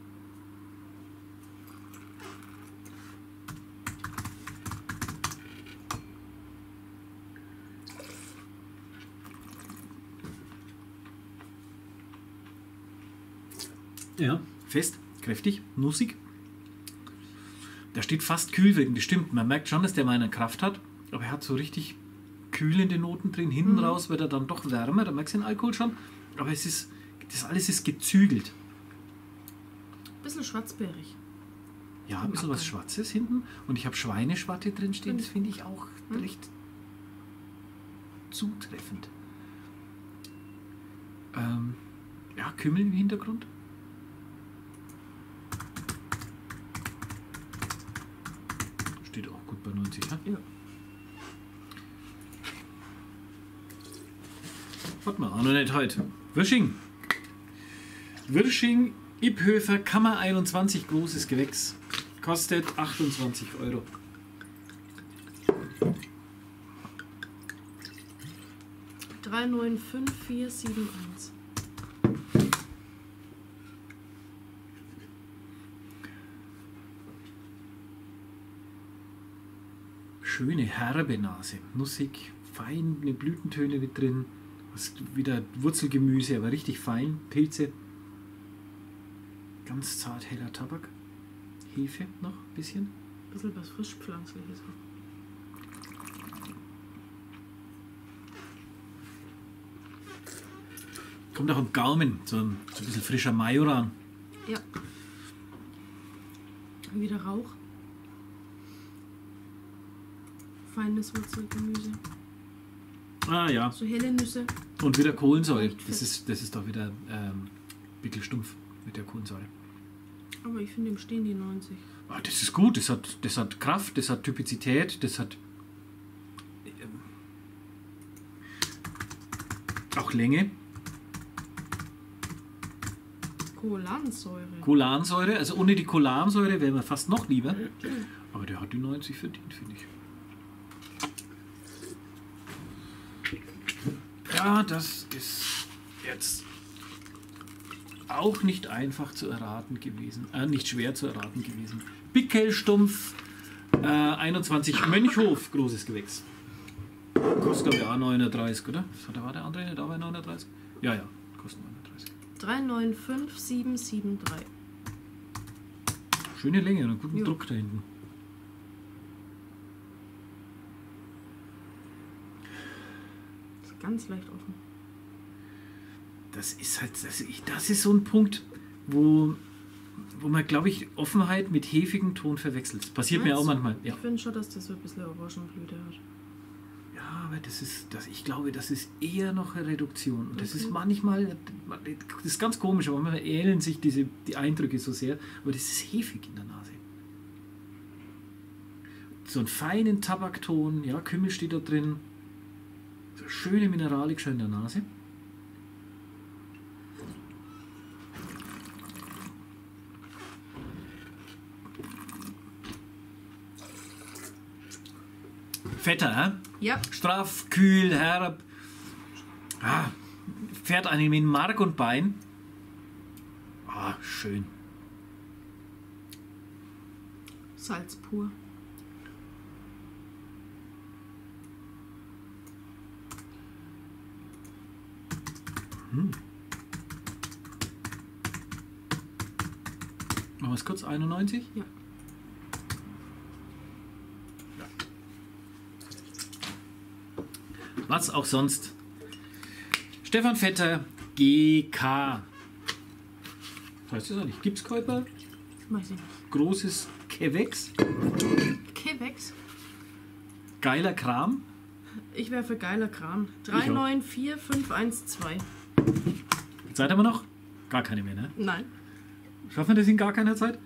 Ja, fest, kräftig, nussig. Der steht fast kühl wegen, das stimmt. Man merkt schon, dass der mal eine Kraft hat, aber er hat so richtig kühlende Noten drin. Hinten mhm. raus wird er dann doch wärmer, da merkst du den Alkohol schon. Aber es ist, das alles ist gezügelt. Ein bisschen schwarzbeerig. Ja, ein bisschen was Schwarzes hinten. Und ich habe Schweineschwatte drin stehen, das finde ich auch mhm. recht zutreffend. Ähm, ja, Kümmel im Hintergrund. Steht auch gut bei neunzig, ja? Ja. Warte mal, auch noch nicht heute. Wirsching. Wirsching, Ipphöfer, Kammer einundzwanzig, großes Gewächs. Kostet achtundzwanzig Euro. drei neun fünf vier sieben eins. Schöne herbe Nase, nussig, feine Blütentöne mit drin, was wieder Wurzelgemüse, aber richtig fein, Pilze, ganz zart heller Tabak, Hefe noch ein bisschen. Ein bisschen was frischpflanzliches. Kommt auch am Gaumen, so ein, so ein bisschen frischer Majoran. Ja. Wieder Rauch. Feines Wurzelgemüse. Ah ja. So helle Nüsse. Und wieder Kohlensäure. Das ist, das ist doch wieder ähm, Pickelstumpf mit der Kohlensäure. Aber ich finde, im stehen die neunzig. Ah, das ist gut. Das hat, das hat Kraft, das hat Typizität, das hat ähm, auch Länge. Kolansäure. Kolansäure. Also ohne die Kolansäure wäre mir fast noch lieber. Aber der hat die neunzig verdient, finde ich. Ja, das ist jetzt auch nicht einfach zu erraten gewesen, äh, nicht schwer zu erraten gewesen. Pickelstumpf, äh, einundzwanzig Mönchhof, großes Gewächs. Kostet glaube ich auch neununddreißig, oder? Da war der andere nicht da bei neununddreißig? Ja, ja, kostet neununddreißig. drei neun fünf sieben sieben drei. Schöne Länge und einen guten Jo. Druck da hinten. Ganz leicht offen. Das ist halt, das, ich, das ist so ein Punkt, wo, wo man, glaube ich, Offenheit mit hefigem Ton verwechselt. Das passiert Meinst mir auch du? manchmal. Ja. Ich finde schon, dass das so ein bisschen Orangenblüte hat. Ja, aber das ist, das, ich glaube, das ist eher noch eine Reduktion. Und das Okay. ist manchmal, das ist ganz komisch, aber manchmal ähneln sich diese, die Eindrücke so sehr. Aber das ist hefig in der Nase. So einen feinen Tabakton, ja, Kümmel steht da drin. So schöne Mineralik schon in der Nase. Fetter, hä? Ja. Straff, kühl, herb. Ah, fährt einem in Mark und Bein. Ah, schön. Salz pur. Hm. Machen wir es kurz, einundneunzig? Ja. Was auch sonst. Stefan Vetter, G K. Was heißt das eigentlich? Gipskäuper? Weiß ich nicht. Großes Kewex. Kewex? Geiler Kram. Ich wäre für geiler Kram. drei neun vier fünf eins zwei. Zeit haben wir noch? Gar keine mehr, ne? Nein. Schaffen wir das in gar keiner Zeit?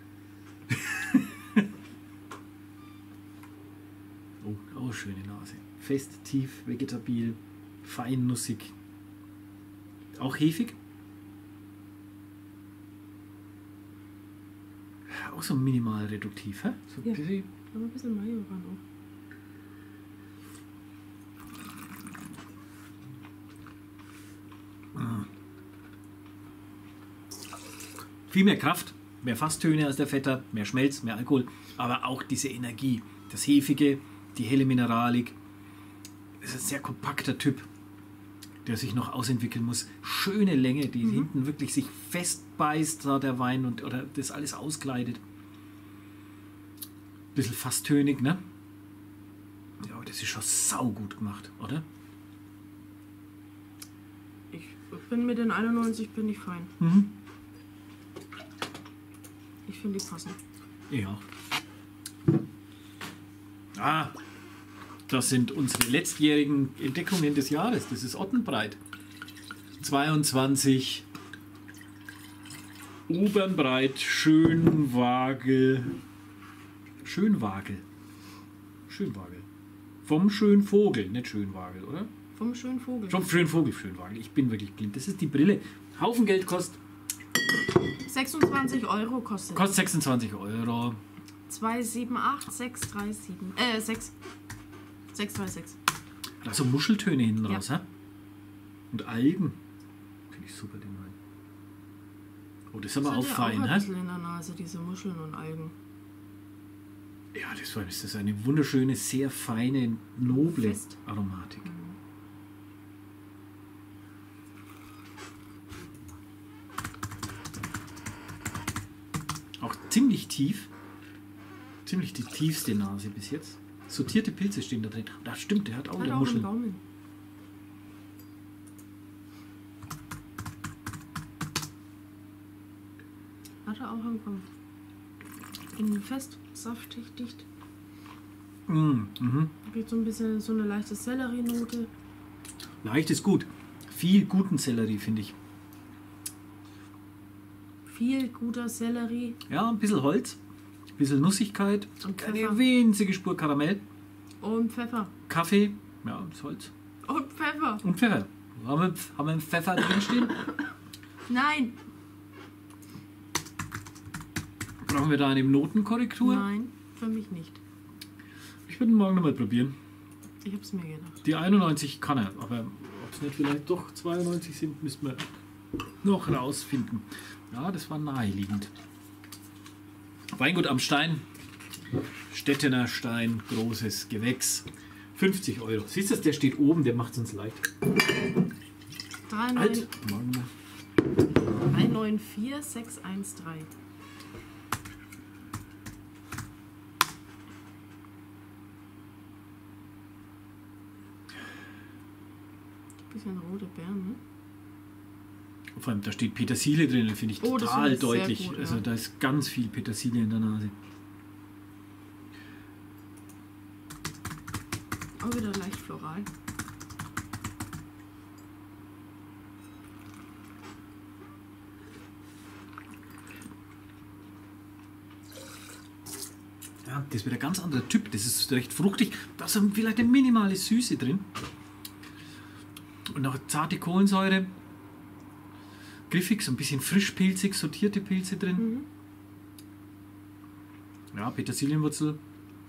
oh, oh, schöne Nase. Fest, tief, vegetabil, fein, nussig. Auch hefig. Auch so minimal reduktiv, hä? So ein Ja. bisschen. Aber ein bisschen Mayo ran auch. Viel mehr Kraft, mehr Fasstöne als der Vetter, mehr Schmelz, mehr Alkohol, aber auch diese Energie, das Hefige, die helle Mineralik. Das ist ein sehr kompakter Typ, der sich noch ausentwickeln muss. Schöne Länge, die mhm. hinten wirklich sich festbeißt, da der Wein und oder das alles auskleidet. Bisschen fasstönig, ne? Ja, aber das ist schon saugut gemacht, oder? Ich bin mit den einundneunzig bin ich fein. Mhm. Ich finde die passen. Ja. Ah, das sind unsere letztjährigen Entdeckungen des Jahres. Das ist Ottenbreit. zweiundzwanzig. Ubernbreit, Schönwagel. Schönwagel. Schönwagel. Vom Schönvogel, nicht Schönwagel, oder? Vom schönen Vogel. Vom Schönvogel, Schönwagel. Ich bin wirklich blind. Das ist die Brille. Haufen Geld kostet. sechsundzwanzig Euro kostet. Kostet sechsundzwanzig Euro. zwei sieben acht sechs drei sieben. Äh, sechs. sechs drei sechs. Da so Muscheltöne hinten Ja. raus, hä? Und Algen. Finde ich super, den Wein. Oh, das ist aber Das auch hat ja fein, auch ein hä? bisschen in der Nase, diese Muscheln und Algen. Ja, das war das ist eine wunderschöne, sehr feine, noble Fest. Aromatik. Auch ziemlich tief. Ziemlich die tiefste Nase bis jetzt. Sortierte Pilze stehen da drin. Das stimmt, der hat auch Hat eine auch einen Muschel. Gaumen. Hat er auch einen Gaumen. Innen fest, saftig, dicht. Mm, mhm. Gibt so ein bisschen so eine leichte Sellerie-Note. Leicht ist gut. Viel guten Sellerie, finde ich. Viel guter Sellerie. Ja, ein bisschen Holz, ein bisschen Nussigkeit, Und eine Pfeffer. winzige Spur Karamell, Und Pfeffer. Kaffee, ja, das Holz Und Pfeffer. und Pfeffer. Haben wir, haben wir einen Pfeffer drinstehen? Nein. Brauchen wir da eine Notenkorrektur? Nein, für mich nicht. Ich würde ihn morgen nochmal probieren. Ich habe es mir gedacht. Die einundneunzig kann er, aber ob es nicht vielleicht doch zweiundneunzig sind, müssen wir noch rausfinden. Ja, das war naheliegend. Weingut am Stein, Stettener Stein, großes Gewächs, fünfzig Euro. Siehst du, der steht oben, der macht es uns leicht. Halt. drei neun vier sechs eins drei. Bisschen rote Beeren, ne? Vor allem, da steht Petersilie drin, finde ich Oh, das total finde ich sehr deutlich. gut, ja. Also da ist ganz viel Petersilie in der Nase. Auch wieder leicht floral. Ja, das ist wieder ein ganz anderer Typ. Das ist recht fruchtig. Da ist vielleicht eine minimale Süße drin. Und noch zarte Kohlensäure. Griffig, so ein bisschen frischpilzig, sortierte Pilze drin. Mhm. Ja, Petersilienwurzel.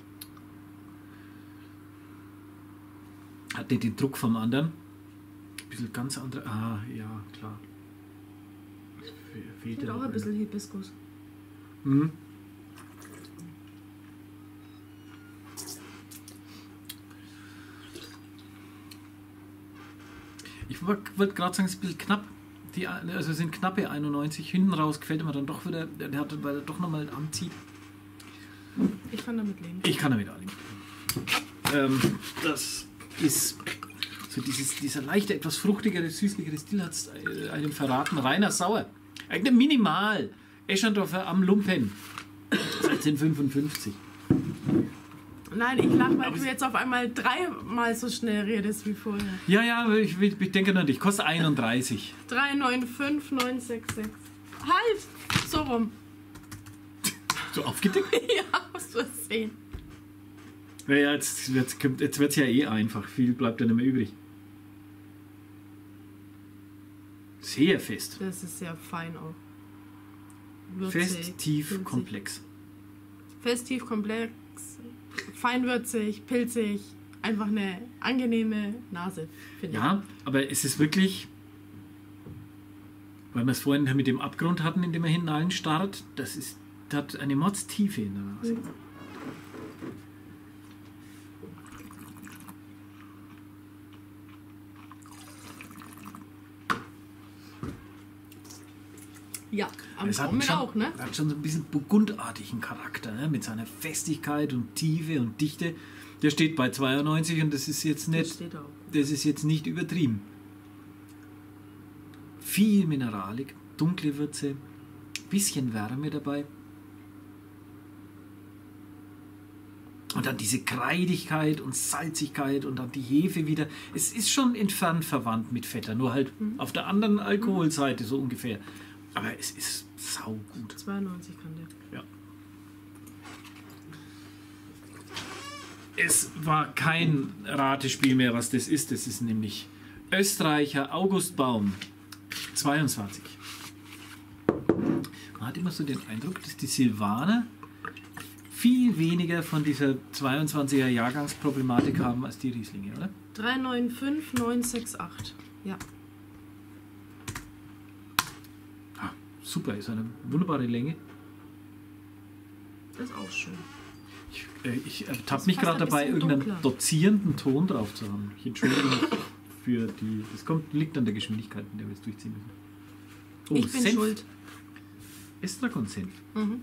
Hat nicht den Druck vom anderen. Ein bisschen ganz andere. Ah, ja, klar. Fe- Fehlt Und ja auch ein bisschen Hibiskus. Mhm. Ich wollte gerade sagen, es ist ein bisschen knapp. Die, also es sind knappe einundneunzig. Hinten raus gefällt mir dann doch wieder, der hat, weil er doch nochmal anzieht. Ich kann damit leben. Ich kann damit leben. Ähm, das ist so dieses, dieser leichte, etwas fruchtigere, süßlichere Stil hat es einem verraten. Reiner Sauer. Eigentlich minimal. Eschendorfer am Lumpen. sechzehnhundertfünfundfünfzig. Nein, ich lache, weil du jetzt auf einmal dreimal so schnell redest wie vorher. Ja, ja, ich, ich denke nur an dich. Kostet einunddreißig. drei neun fünf neun sechs sechs. Halt! So rum. So aufgedeckt? Ja, hast du es sehen. Naja, jetzt wird es jetzt wird's ja eh einfach. Viel bleibt ja nicht mehr übrig. Sehr fest. Das ist sehr fein auch. Würzig, Fest, tief, pilzig. komplex. Fest, tief, komplex, feinwürzig, pilzig. Einfach eine angenehme Nase, finde Ja, aber es ist wirklich, weil wir es vorhin mit dem Abgrund hatten, in dem er hineinstarrt, das ist, das hat eine Mordstiefe in der Nase. Mhm. Ja, am Es hat Gaumen schon, auch, ne? hat schon so ein bisschen burgundartigen Charakter, ne? Mit seiner Festigkeit und Tiefe und Dichte. Der steht bei zweiundneunzig und das ist jetzt Das nicht, steht auch. das ist jetzt nicht übertrieben. Viel Mineralik, dunkle Würze, bisschen Wärme dabei. Und dann diese Kreidigkeit und Salzigkeit und dann die Hefe wieder. Es ist schon entfernt verwandt mit Vetter, nur halt Mhm. auf der anderen Alkoholseite so ungefähr. Aber es ist saugut. zweiundneunzig kann der. Ja. Es war kein Ratespiel mehr, was das ist. Das ist nämlich Österreicher August Baum, zweiundzwanzig. Man hat immer so den Eindruck, dass die Silvaner viel weniger von dieser zweiundzwanziger Jahrgangsproblematik haben als die Rieslinge, oder? drei neun fünf neun sechs acht. Ja. Ah, super, ist eine wunderbare Länge. Das ist auch schön. Ich, äh, ich ertappe Das mich fast gerade ein dabei, bisschen irgendeinen dunkler. dozierenden Ton drauf zu haben. Ich entschuldige mich für die. Das kommt, liegt an der Geschwindigkeit, in der wir es durchziehen müssen. Oh, ich bin Senf. schuld. Estragon-Senf. Mhm.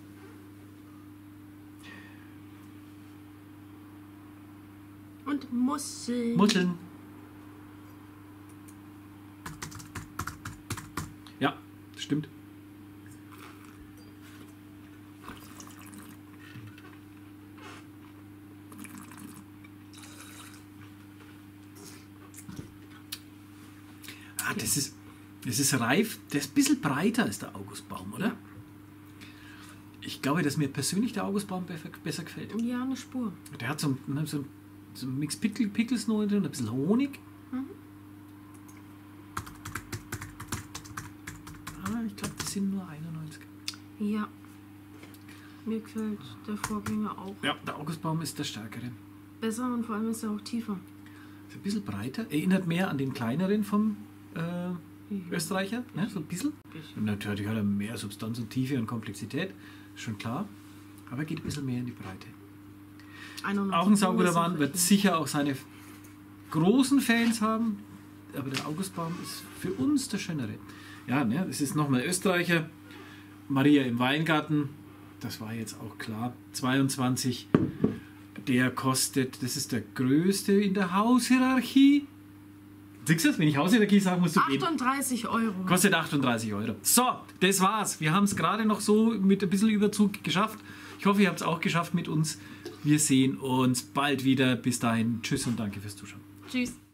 Und Muscheln. Muscheln. Ja, das stimmt. Ah, das ist, das ist reif. Der ist ein bisschen breiter als der Augustbaum, oder? Ja. Ich glaube, dass mir persönlich der Augustbaum besser, besser gefällt. Ja, eine Spur. Der hat so ein, so ein, so ein Mix Pickle, Pickles noch drin, ein bisschen Honig. Mhm. Aber ich glaube, das sind nur einundneunzig. Ja. Mir gefällt der Vorgänger auch Ja, der Augustbaum ist der stärkere. besser und vor allem ist er auch tiefer. Ist ein bisschen breiter. Erinnert mehr an den kleineren vom äh, Österreicher. Ne? So ein bisschen. Und natürlich hat er mehr Substanz und Tiefe und Komplexität. Schon klar. Aber geht ein bisschen mehr in die Breite. einundneunzig Auch ein sauguter ist Wein, auch wird richtig. sicher auch seine großen Fans haben. Aber der Augustbaum ist für uns der schönere. Ja, ne? Das ist nochmal Österreicher. Maria im Weingarten. Das war jetzt auch klar. zweiundzwanzig. Der kostet, das ist der größte in der Haushierarchie. Siehst du das? Wenn ich Haushierarchie sage, musst du gehen. achtunddreißig Euro. Kostet achtunddreißig Euro. So, das war's. Wir haben es gerade noch so mit ein bisschen Überzug geschafft. Ich hoffe, ihr habt es auch geschafft mit uns. Wir sehen uns bald wieder. Bis dahin. Tschüss und danke fürs Zuschauen. Tschüss.